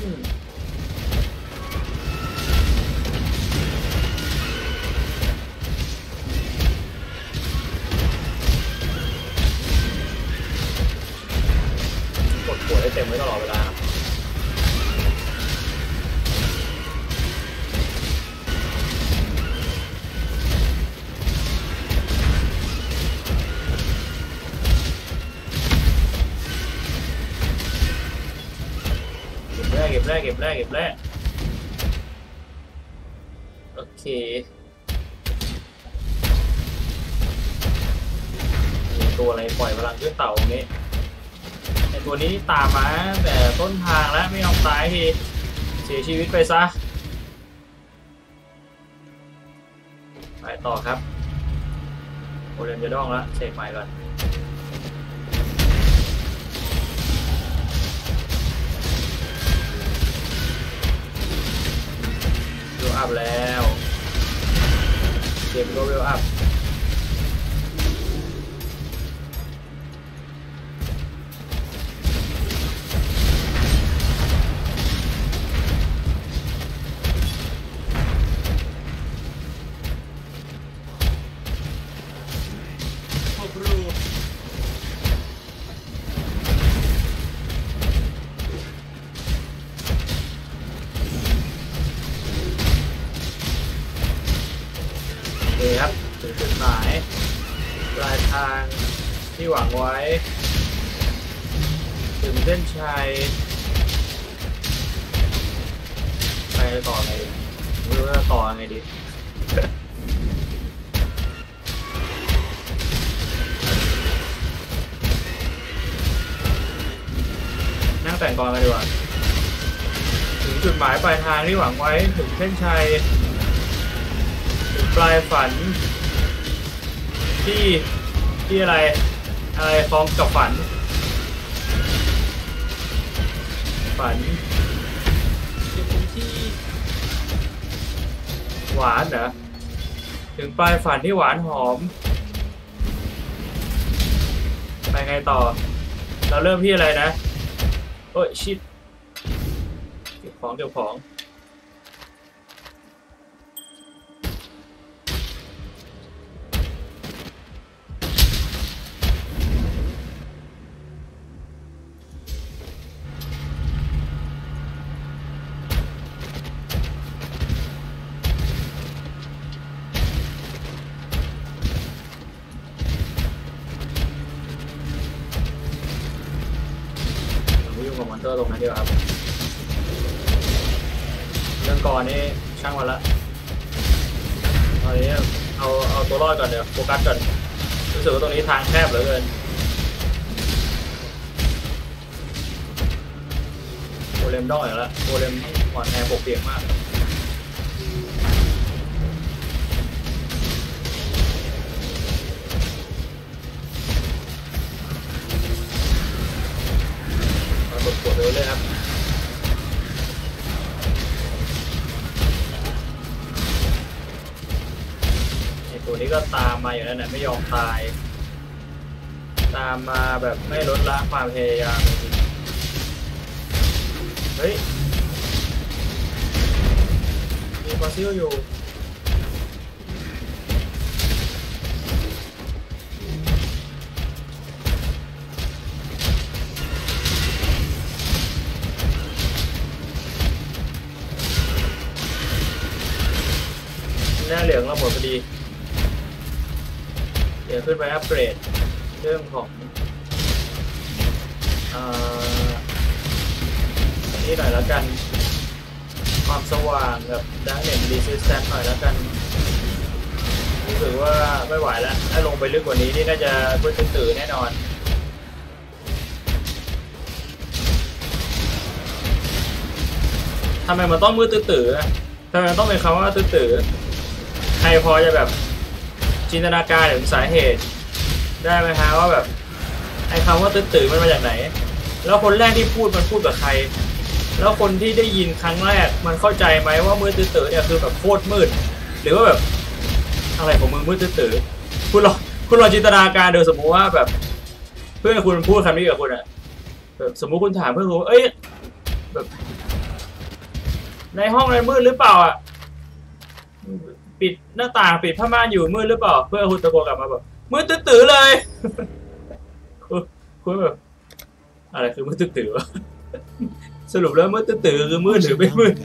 กดหัวได้เต็มไว้ตลอดเวลาเก็บแรกเก็บแรกเก็บแรกโอเคตัวอะไรปล่อยพลังขึ้นเต่าตรงนี้ไอตัวนี้ตามมาแต่ต้นทางแล้วไม่ยอมตายทีเสียชีวิตไปซะไปต่อครับโอเลมจะด้องแล้วเสกใหม่ก่อนเวลอัพแล้วเกมก็เวลอัพครับถึงจุดหมายปลายทางที่หวังไว้ถึงเส้นชัยไปต่อไงดีไม่รู้จะต่อไงดี นั่งแต่งก่อนกันดีกว่าถึงจุดหมายปลายทางที่หวังไว้ถึงเส้นชัยปลายฝันที่ที่อะไรอะไรพร้อมกับฝันฝันที่หวานเหรอถึงปลายฝันที่หวานหอมไปไงต่อเราเริ่มที่อะไรนะโอ้ยชิดเก็บของเก็บของตรงนั้นดีกว่าครับเรื่องก่อนนี่ช่างมันละตอนนี้เอาเอาตัวรอดก่อนเดี๋ยวโฟกัสก่อนรู้สึกว่าตรงนี้ทางแคบเหลือเกินโอเลมด้อยแล้วโอเลมหวานแอร์ปกเปียกมากกดกดเลยเลยครับไอตัวนี้ก็ตามมาอยู่นั่นแหละไม่ยอมตายตามมาแบบไม่ลดละความพยายามจริงเฮ้ยมีฟอสซิลอยู่หน้าเหลืองเราหมดพอดีเดี๋ยวขึ้นไปอัปเกรดเรื่องของอันนี้หน่อยแล้วกันความสว่างกับดังเน็ตรีซิสแตนต์หน่อยแล้วกันรู้สึกว่าไม่ไหวแล้วถ้าลงไปลึกกว่านี้นี่น่าจะมืดตื่นแน่นอนทำไมมันต้องมืดตื่นทำไมมันต้องเป็นคำว่าตื่นใครพอจะแบบจินตนาการถึงสาเหตุได้ไหมฮะว่าแบบไอ้คำว่าตื่นมันมาจากไหนแล้วคนแรกที่พูดมันพูดกับใครแล้วคนที่ได้ยินครั้งแรกมันเข้าใจไหมว่ามืดตื่นเนี่ยคือแบบโคตรมืดหรือว่าแบบอะไรของมึงมืดตื่นคุณลองคุณลองจินตนาการดูสมมุติว่าแบบเพื่อนคุณพูดคำนี้กับคุณอะแบบสมมุติคุณถามเพื่อนคุณเอ้ยแบบในห้องนั้นมืดหรือเปล่าอะปิดหน้าต่างปิดผ้าม่านอยู่มืดหรือเปล่าเพื่อนคุณตะโกนกลับมาแบบมืดตื้อๆเลยคุณคุณแบบอะไรคือมืดตื้อๆวะสรุปแล้วมืดตื้อๆคือมืดหรือไม่มืด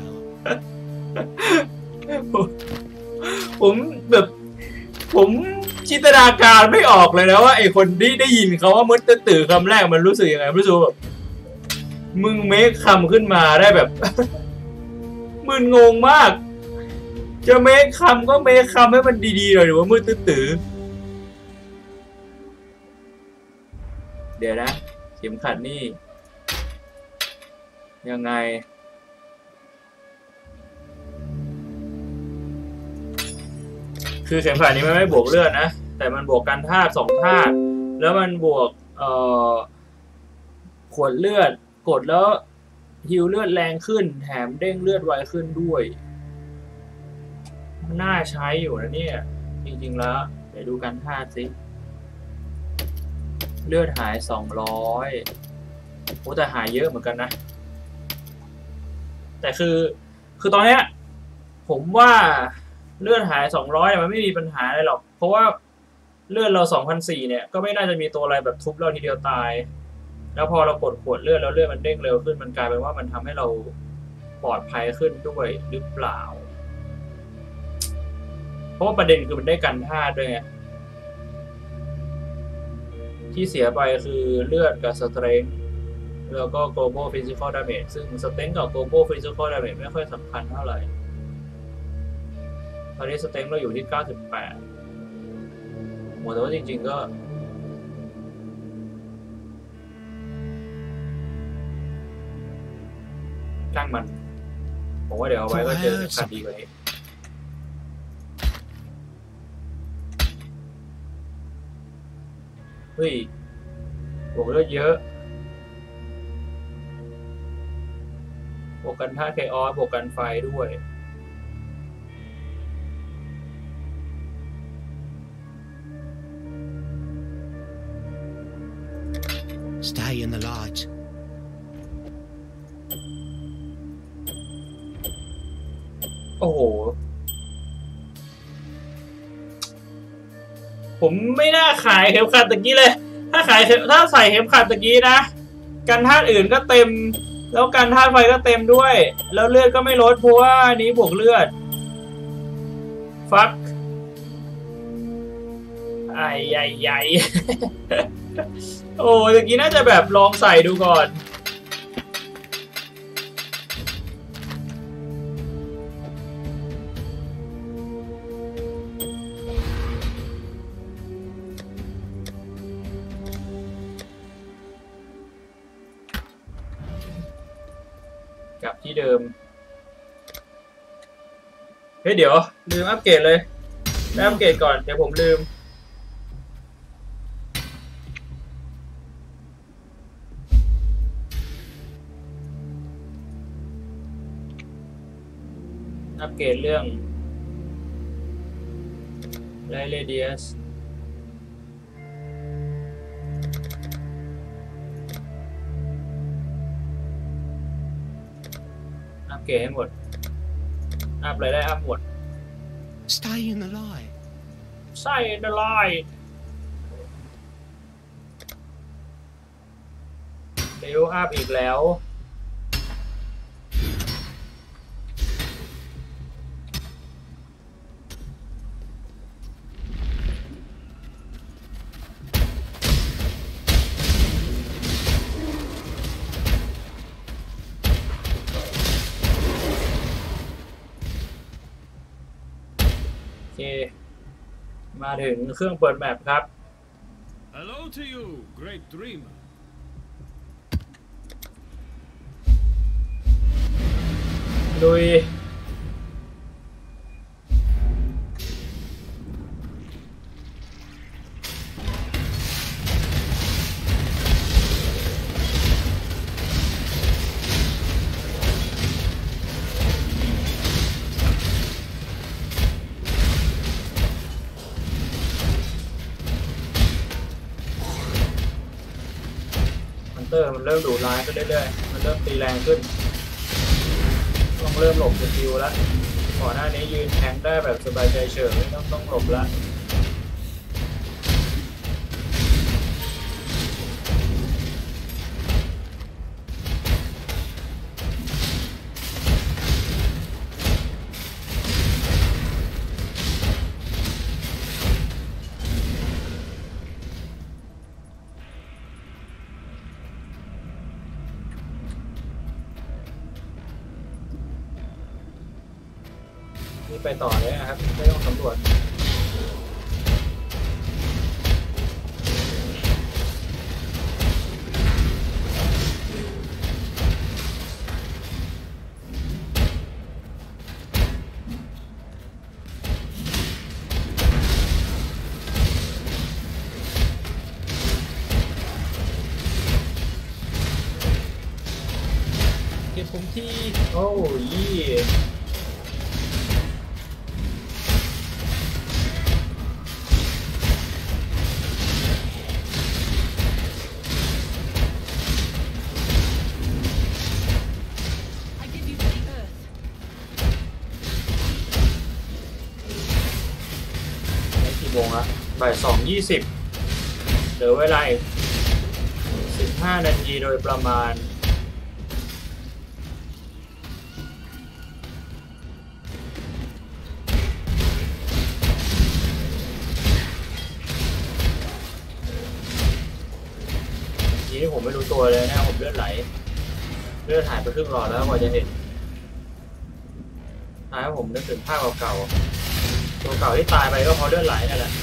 ผมแบบผมจินตนาการไม่ออกเลยนะว่าไอคนที่ได้ยินเขาว่ามืดตื้อๆคำแรกมันรู้สึกยังไงรู้สึกแบบมึงเมคคำขึ้นมาได้แบบมึนงงมากจะเมคคำก็เมคคำให้มันดีๆหน่อยหรือว่ามืดตื้อเดี๋ยวนะเข็มขัดนี่ยังไงคือเข็มขัดนี้มันไม่บวกเลือดนะแต่มันบวกกันธาตุสองธาตุแล้วมันบวกเอ่อขวดเลือดกดแล้วฮิวเลือดแรงขึ้นแถมเด้งเลือดไวขึ้นด้วยน่าใช้อยู่นะเนี่ยจริงๆแล้วเดี๋ยวดูกันธาตุสิเลือดหายสองร้อยโอ้แต่หายเยอะเหมือนกันนะแต่คือคือตอนเนี้ยผมว่าเลือดหายสองร้อยมันไม่มีปัญหาอะไรหรอกเพราะว่าเลือดเรา สองพันสี่ร้อย เนี่ยก็ไม่น่าจะมีตัวอะไรแบบทุบเราทีเดียวตายแล้วพอเรากดขวดเลือดแล้วเลือดมันเด้งเร็วขึ้นมันกลายเป็นว่ามันทำให้เราปลอดภัยขึ้นด้วยหรือเปล่าเพราะว่าประเด็นคือมันได้กันธาตุด้วยไงที่เสียไปคือเลือดกับสเตรนท์แล้วก็ global physical damage ซึ่งสเตรนท์กับ global physical damage ไม่ค่อยสำคัญเท่าไหร่ตอนนี้สเตรนท์เราอยู่ที่เก้าสิบแปดหมดแต่ว่าจริงๆก็ช่างมันผมว่าเดี๋ยวเอาไว้ก็เจอขัดดีกว่านี้เฮ้ยบวกเลือดเยอะบวกกันธาตุเคออสบวกกันไฟด้วย Stay in the lodge. โอ้โหผมไม่น่าขายเข็มขัดตะกี้เลยถ้าขายถ้าใส่เข็มขัดตะกี้นะกันธาตุอื่นก็เต็มแล้วกันธาตุไฟก็เต็มด้วยแล้วเลือดก็ไม่ลดเพราะว่านี้บวกเลือดฟักไอ้ใหญ่ใหญ่ โอ้ตะกี้น่าจะแบบลองใส่ดูก่อนกลับที่เดิมเฮ้ยเดี๋ยวลืมอัปเกรดเลยไม่อัปเกรดก่อนเดี๋ยวผมลืมอัปเกรดเรื่องไลท์เรเดียสอัปเกรดให้หมดอัพอะไรได้อัพหมด Stay in the light. ใส่ในไลท์เดี๋ยวอัพอีกแล้วมาถึงเครื่องเปิดแมปครับ Hello to you, great dreamer. ลุยเตอร์มันเริ่มดุร้ายขึ้นเรื่อยๆมันเริ่มตีแรงขึ้นต้องเริ่มหลบสกิลแล้วก่อนหน้านี้ยืนแทงได้แบบสบายใจเฉยต้องต้องหลบละนี่ไปต่อเลยนะครับไม่ต้องสำรวจก็บผมที่โอ้ยี่ กี่โมงละบ่ายสองยี่สิบเหลือเวลาอีกสิบห้านาทีโดยประมาณทีนี้ผมไม่รู้ตัวเลยนะผมเลือดไหลเลือดหายไปครึ่งหลอดแล้วกว่าจะเห็นท้ายผมนึกถึงภาพเก่าๆตัวเก่าที่ตายไปก็เพราะเลือดไหลนั่นแหละ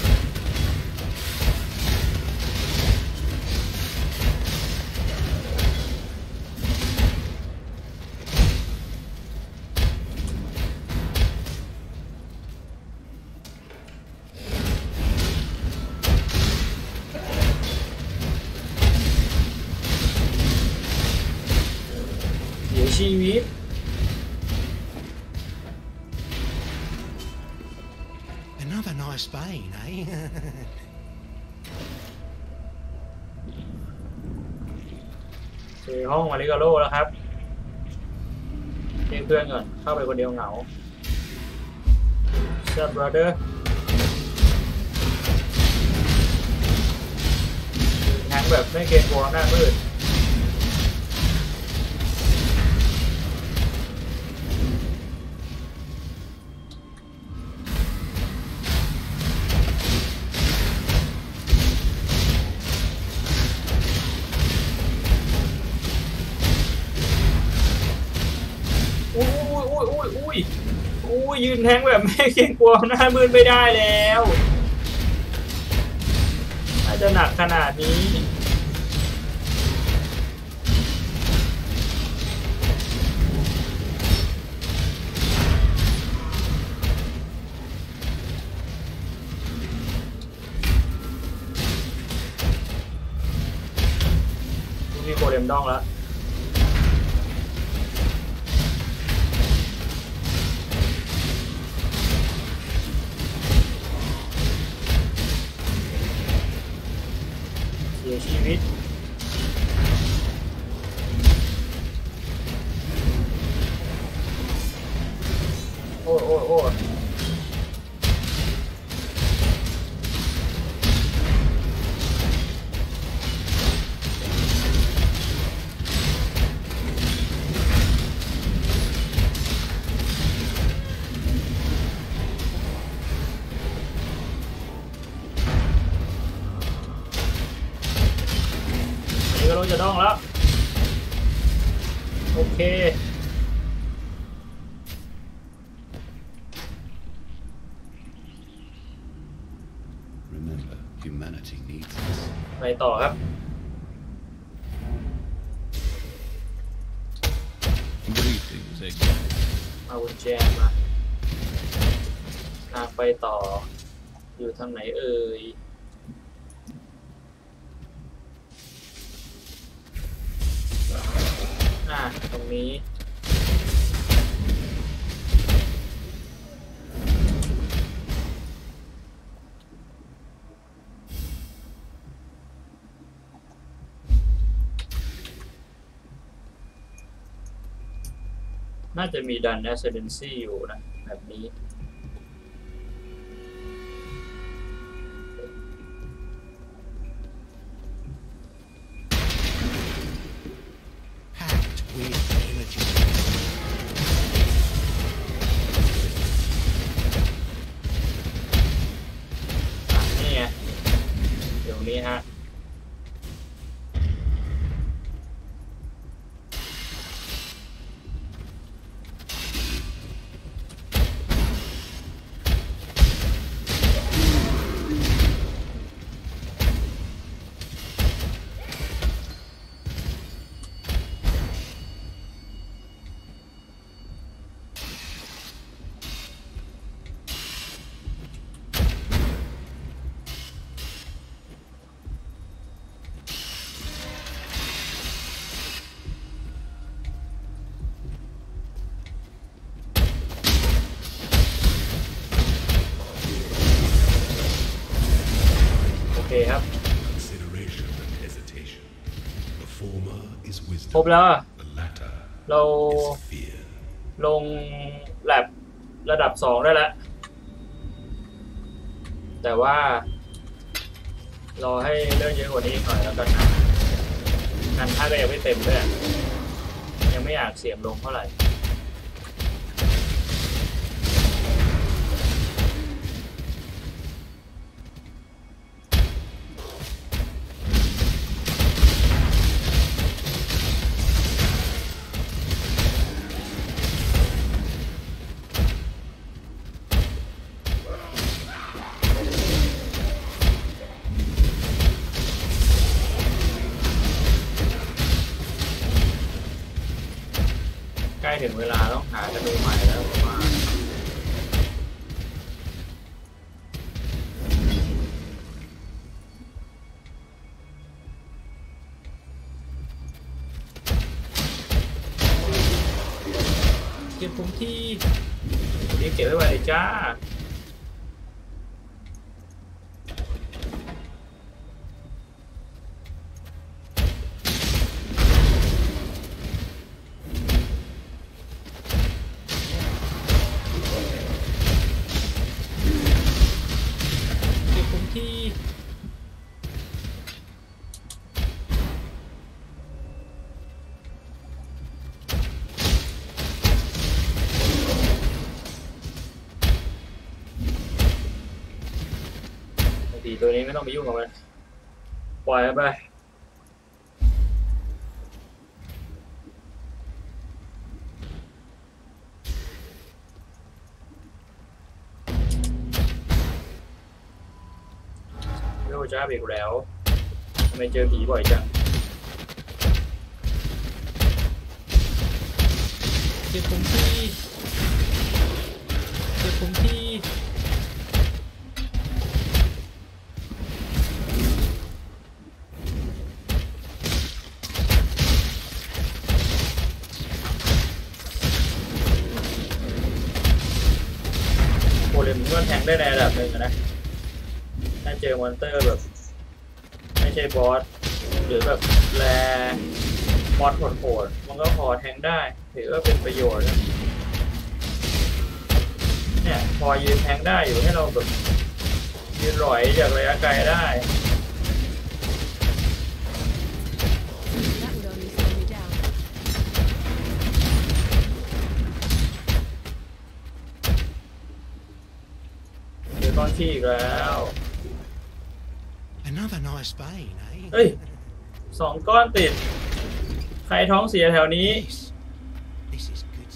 เสียชีวิต Another nice vein, eh? คือห้องมาริกาโร่แล้วครับเรียกเพื่อนก่อนเข้าไปคนเดียวเหงาเชิญบราเดอร์แทงแบบไม่เกรงกลัวหน้ามืดอุ้ยอุ้ยอุ้ยอุ้ยอุ้ยยืนแทงแบบไม่เกรงกลัวหน้ามืดไม่ได้แล้วน่าจะหนักขนาดนี้มีโคเดมดองแล้วเสียชีวิตโอ้โอ้โอ้นี่ก็ลงจะดองแล้วโอเค Remember, humanity needs us. ไปต่อครับ Greetings again. เอากุญแจมาทางไปต่ออยู่ทางไหนเอ่ยอ่ะตรงนี้น่าจะมีดันแอสเซนเดนซี่อยู่นะแบบนี้ Packed with energy. อ่ะนี่ไงเดี๋ยวนี้ฮะ former is ครบ wisdom, แล้วอะ the latter เรา is fear. ลงแลบระดับสองได้แล้ว แต่ว่ารอให้เรื่องเยอะกว่านี้อีกหน่อยแล้วกันนะงานท่าก็ยังไม่เต็มด้วยยังไม่อยากเสี่ยมลงเท่าไหร่ ใกล้ถึงเวลาต้องหากระดูกใหม่แล้วประมาณเก็บผมที่เดี๋ยวเก็บไว้ไว้เลยจ้าที่ผีตัวนี้ไม่ต้องไปยุ่งกับมันปล่อยมันไปจ้าเบรกแล้วทำไมเจอผีบ่อยจังเก็บผมที่เก็บผมที่โอเลมก็แทงได้ในระดับหนึ่งนะถ้าเจอมอนเตอร์แบบไม่ใช่บอสหรือแบบแรมอสโหดๆมันก็พอแทงได้ถือว่าเป็นประโยชน์เนี่ยพอยืนแทงได้อยู่ให้เราแบบยืนหลอยจากระยะไกลได้ That would only slow me down. เดี๋ยวตอนที่อีกแล้ว Another nice vein, eh? เฮ้ยสองก้อนติดใครท้องเสียแถวนี้ Yes. This is good.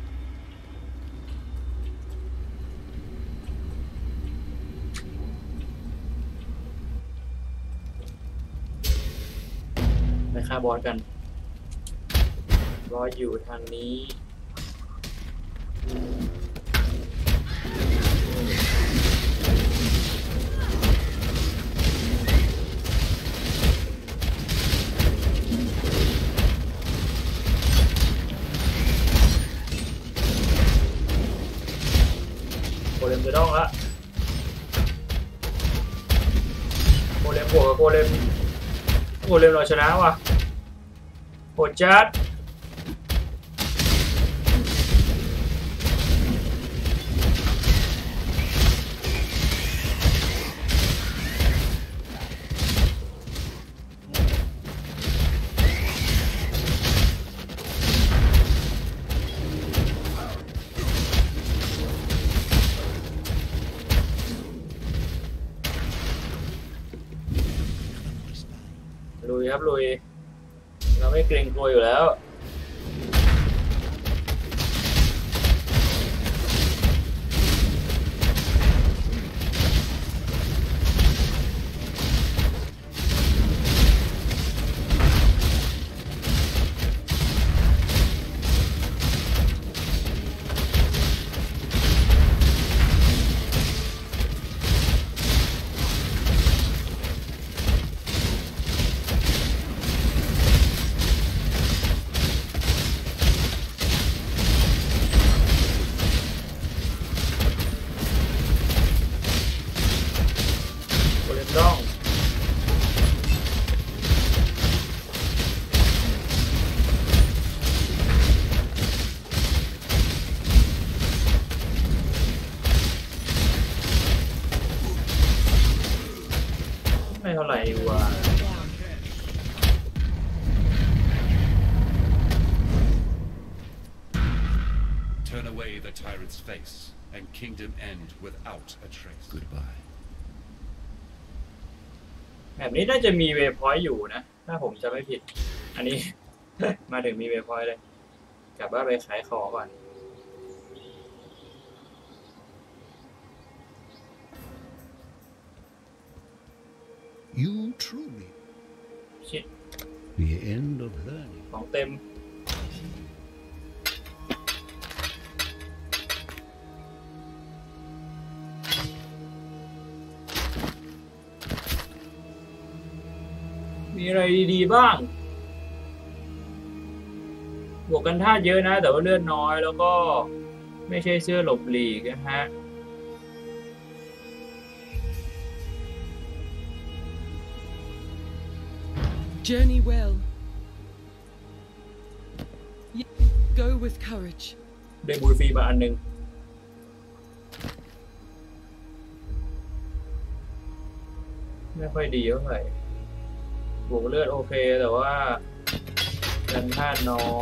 ไปฆ่าบอสกันรออยู่ทางนี้โกเลมจะต้องละโกเลมบวกกับโกเลมโกเลมเราชนะว่ะโหดจัดลุยครับลุยเราไม่เกรงกลัวอยู่แล้ว Unit วะ lost. Down. Turn away the tyrant's face, and kingdom end without a trace. Goodbye. แบบนี้น่าจะมีเวพอยต์อยู่นะถ้าผมจะไม่ผิด อันนี้ มาถึงมีเวพอยต์เลยกลับบ้านไปขายของก่อน You truly. ชิด The end of learning. ของเต็ม มีอะไรดีๆบ้าง บวกกันท่าเยอะนะ แต่ว่าเลือดน้อยแล้วก็ไม่ใช่เสื้อหลบหลีกนะฮะ Journey well. Y- Go with courage. ได้บูฟรีมาอันหนึง ไม่ค่อยดีเท่าไหร่บวกเลือดโอเคแต่ว่ากันท่าน้อย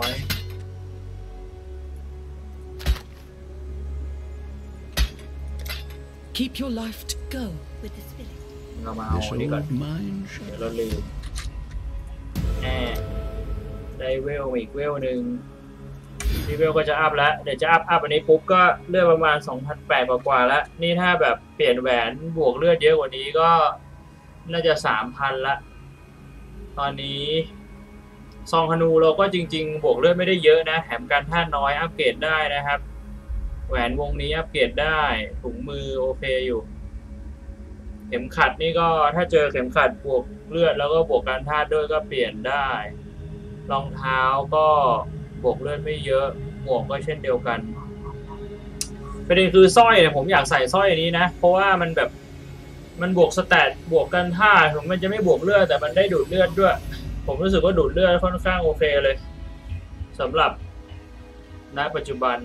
Keep your life to go with the spirit. เรามาเอา This อันนี้ก่อน old mind เดี๋ยว shall เราลืมแหมได้เวลมาอีกเวลหนึ่งดีเวลก็จะอัพแล้ว เดี๋ยวจะอัพอัพอันนี้ปุ๊บก็เลือดประมาณ สองพันแปดร้อย กว่าๆแล้ว นี่ถ้าแบบเปลี่ยนแหวนบวกเลือดเยอะกว่านี้ก็น่าจะ สามพัน ละ ตอนนี้ซองธนูเราก็จริงๆบวกเลือดไม่ได้เยอะนะแถมการท่าน้อยอัปเกรดได้นะครับ แหวนวงนี้อัปเกรดได้ถุงมือโอเคอยู่ เข็มขัดนี่ก็ถ้าเจอเข็มขัดบวกเลือดแล้วก็บวกการธาตุด้วยก็เปลี่ยนได้รองเท้าก็บวกเลือดไม่เยอะหมวกก็เช่นเดียวกันประเด็นคือสร้อยเนี่ยผมอยากใส่สร้อยอันนี้นะเพราะว่ามันแบบมันบวกสแตทบวกการธาตุผมมันจะไม่บวกเลือดแต่มันได้ดูดเลือดด้วยผมรู้สึกว่าดูดเลือดค่อนข้างโอเคเลยสำหรับณปัจจุบัน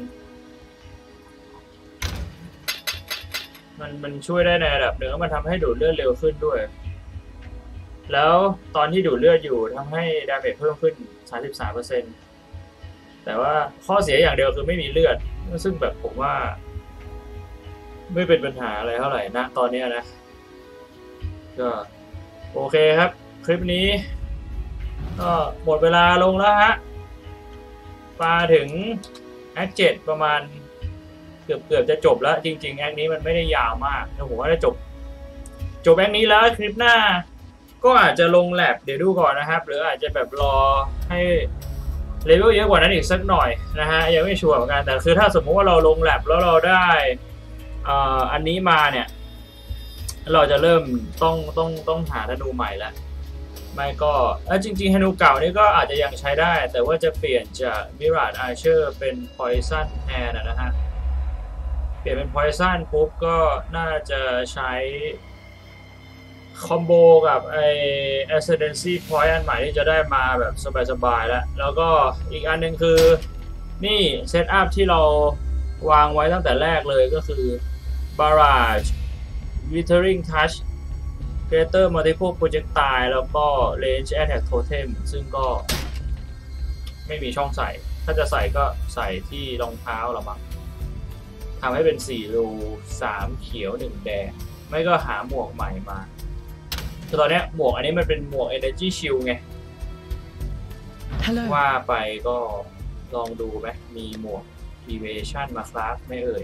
มันมันช่วยได้ในระดับหนึ่งแล้วมันทำให้ดูดเลือดเร็วขึ้นด้วยแล้วตอนที่ดูดเลือดอยู่ทำให้ดาเมจเพิ่มขึ้น สามสิบสามเปอร์เซ็นต์ แต่ว่าข้อเสียอย่างเดียวคือไม่มีเลือดซึ่งแบบผมว่าไม่เป็นปัญหาอะไรเท่าไหร่นะตอนนี้นะก็โอเคครับคลิปนี้ก็หมดเวลาลงแล้วฮะมาถึงแอคเจ็ดประมาณเกือบเกือบจะจบแล้วจริงๆแอคนี้มันไม่ได้ยาวมากแต่ผมว่าจะจบจบแอคนี้แล้วคลิปหน้าก็อาจจะลงแลบเดี๋ยวดูก่อนนะครับหรืออาจจะแบบรอให้เลเวลเยอะกว่านั้นอีกสักหน่อยนะฮะยังไม่ชัวร์เหมือนกันแต่คือถ้าสมมติว่าเราลงแลบแล้วเราได้อ่าอันนี้มาเนี่ยเราจะเริ่มต้องต้องต้องหาธนูใหม่แล้วไม่ก็เออจริงๆธนูเก่านี่ก็อาจจะยังใช้ได้แต่ว่าจะเปลี่ยนจาก Mirage Archer เป็น Poison Hand นะฮะเปลี่ยนเป็น Poison ปุ๊บก็น่าจะใช้คอมโบกับไอ Ascendancy Point อันใหม่ที่จะได้มาแบบสบายๆแล้วแล้วก็อีกอันหนึ่งคือนี่เซตอัพที่เราวางไว้ตั้งแต่แรกเลยก็คือ Barrage Withering Touch Greater Multiple Projectile แล้วก็ Range Attack Totem ซึ่งก็ไม่มีช่องใส่ถ้าจะใส่ก็ใส่ที่รองเท้าหรอมั้งทำให้เป็นสี่รูสามเขียวหนึ่งแดงไม่ก็หาหมวกใหม่มาคือตอนนี้หมวกอันนี้มันเป็นหมวก Energy Shield ไง Hello. ว่าไปก็ลองดูไหมมีหมวก Evasion มาคราฟไม่เอ่ย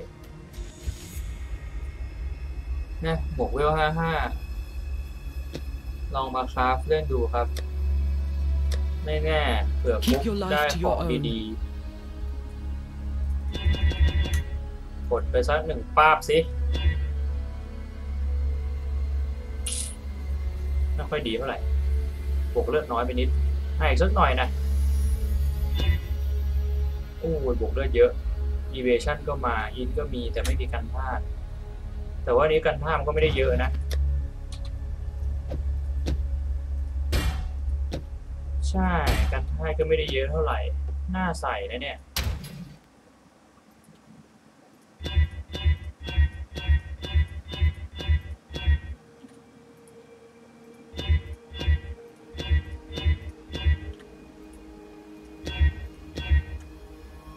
นะหมวกเวลห้าห้าลองมาคราฟเล่นดูครับไม่แน่เผื่อปุ๊บได้ของดีๆกดไปสักหนึ่งป้าบสิไม่ค่อยดีเท่าไหร่บวกเลือดน้อยไปนิดให้อีกสักหน่อยนะโอ้ยบวกเลือดเยอะ Evasion ก็มาอินก็มีแต่ไม่มีกันพลาดแต่ว่านี้กันพลาดมันก็ไม่ได้เยอะนะใช่กันพลาดก็ไม่ได้เยอะเท่าไหร่น่าใส่นะเนี่ย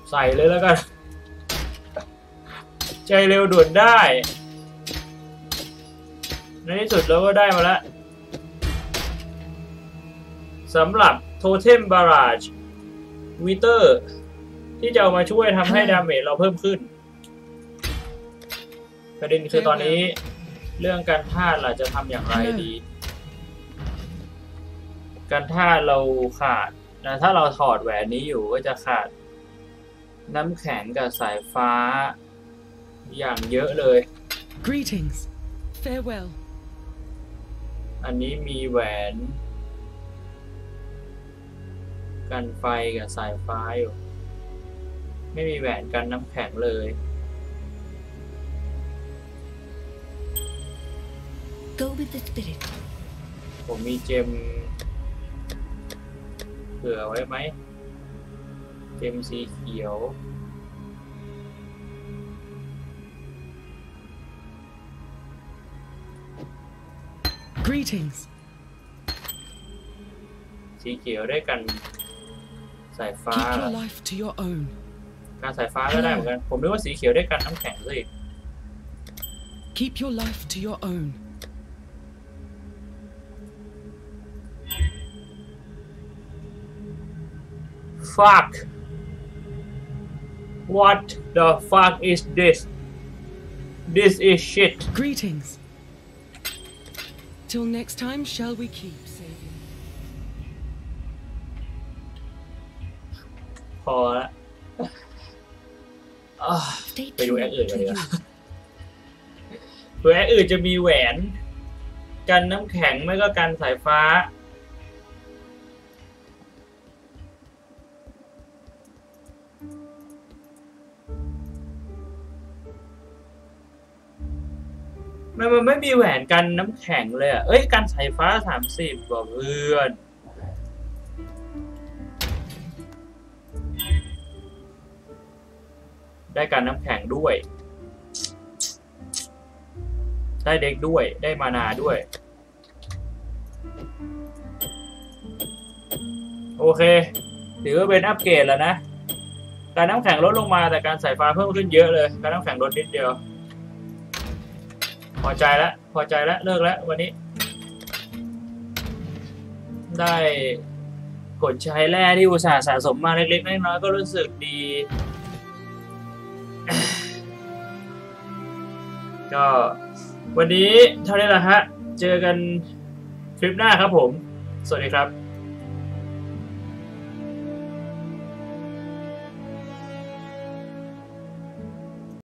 ใส่เลยแล้วกันใจเร็วด่วนได้ในที่สุดเราก็ได้มาแล้วสำหรับโทเทมบาราจวีเตอร์ที่จะเอามาช่วยทำให้ดาเมจเราเพิ่มขึ้นประเด็นคือตอนนี้เรื่องการธาตุเราจะทำอย่างไรดีการธาตุเราขาดนะถ้าเราถอดแหวนนี้อยู่ก็จะขาดน้ำแข็งกับสายฟ้าอย่างเยอะเลย Greetings. Farewell. อันนี้มีแหวนกันไฟกับสายฟ้าอยู่ไม่มีแหวนกันน้ำแข็งเลย Go with the spirit. ผมมีเจมเผื่อไว้ไหมเจมสีเขียว Greetings. สีเขียวได้กันสายฟ้า Keep your life to your own. การสายฟ้าก็ได้เหมือนกัน ผมนึกว่าสีเขียวได้กันน้ำแข็งซะอีก Keep your life to your own. fuck what the fuck is this this is shit Greetings. Till next time, shall we keep saving? พอละอ่ะ Stay ไปดู true แอคอื่น to กันดีก you. ว่าดูแอคอื่นจะมีแหวนกันน้ำแข็งไม่ก็กันสายฟ้ามันมันไม่มีแหวนกันน้ำแข็งเลยอ่ะเอ้ยกันสายฟ้าสามสิบบอกเพื่อนได้กันน้ำแข็งด้วยได้เด็กด้วยได้มานาด้วยโอเคถือว่าเป็นอัปเกรดแล้วนะการน้ำแข็งลดลงมาแต่การสายฟ้าเพิ่มขึ้นเยอะเลยการน้ำแข็งลดนิดเดียวพอใจแล้วพอใจแล้วเลิกแล้ววันนี้ได้กดใช้แร่ที่อุตส่าห์สะสมมาเล็กๆน้อยๆก็รู้สึกดี ก็วันนี้เท่านี้แหละฮะเจอกันคลิปหน้าครับผมสวัสดีครับ